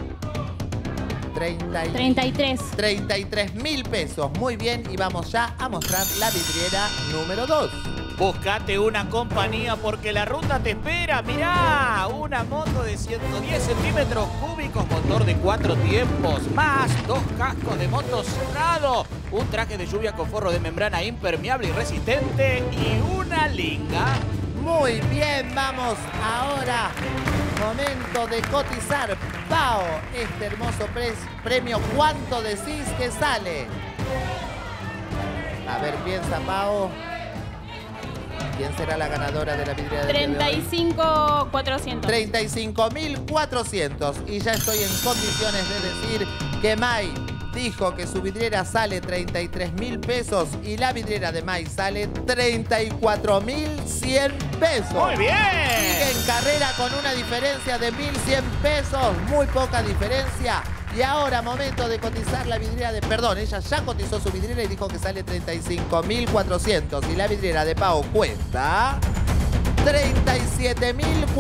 33.000 pesos. Muy bien, y vamos ya a mostrar la vidriera número 2. Buscate una compañía porque la ruta te espera. Mirá, una moto de 110 centímetros cúbicos, motor de 4 tiempos, más 2 cascos de moto cerrado, un traje de lluvia con forro de membrana impermeable y resistente y una linga. Muy bien, vamos ahora. Momento de cotizar. Pao, este hermoso premio, ¿cuánto decís que sale? A ver, piensa, Pau. ¿Quién será la ganadora de la vidriera del día de hoy? 35.400. 35.400. Y ya estoy en condiciones de decir que May dijo que su vidriera sale 33.000 pesos y la vidriera de May sale 34.100 pesos. ¡Muy bien! Sigue en carrera con una diferencia de 1.100 pesos. Muy poca diferencia. Y ahora, momento de cotizar la vidriera de... Perdón, ella ya cotizó su vidriera y dijo que sale 35.400. Y la vidriera de Pau cuesta... 37.400.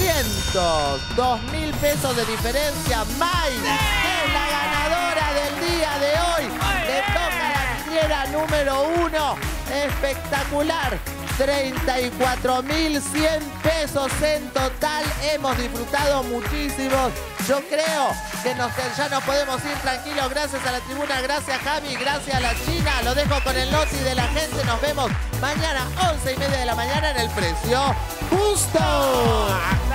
2.000 pesos de diferencia. May es la ganadora del día de hoy. Le toca la vidriera número 1. Espectacular. 34.100 pesos en total. Hemos disfrutado muchísimos. Yo creo que ya nos podemos ir tranquilos. Gracias a la tribuna, gracias Javi, gracias a la China. Lo dejo con el noti de la gente. Nos vemos mañana 11:30 de la mañana en El Precio Justo.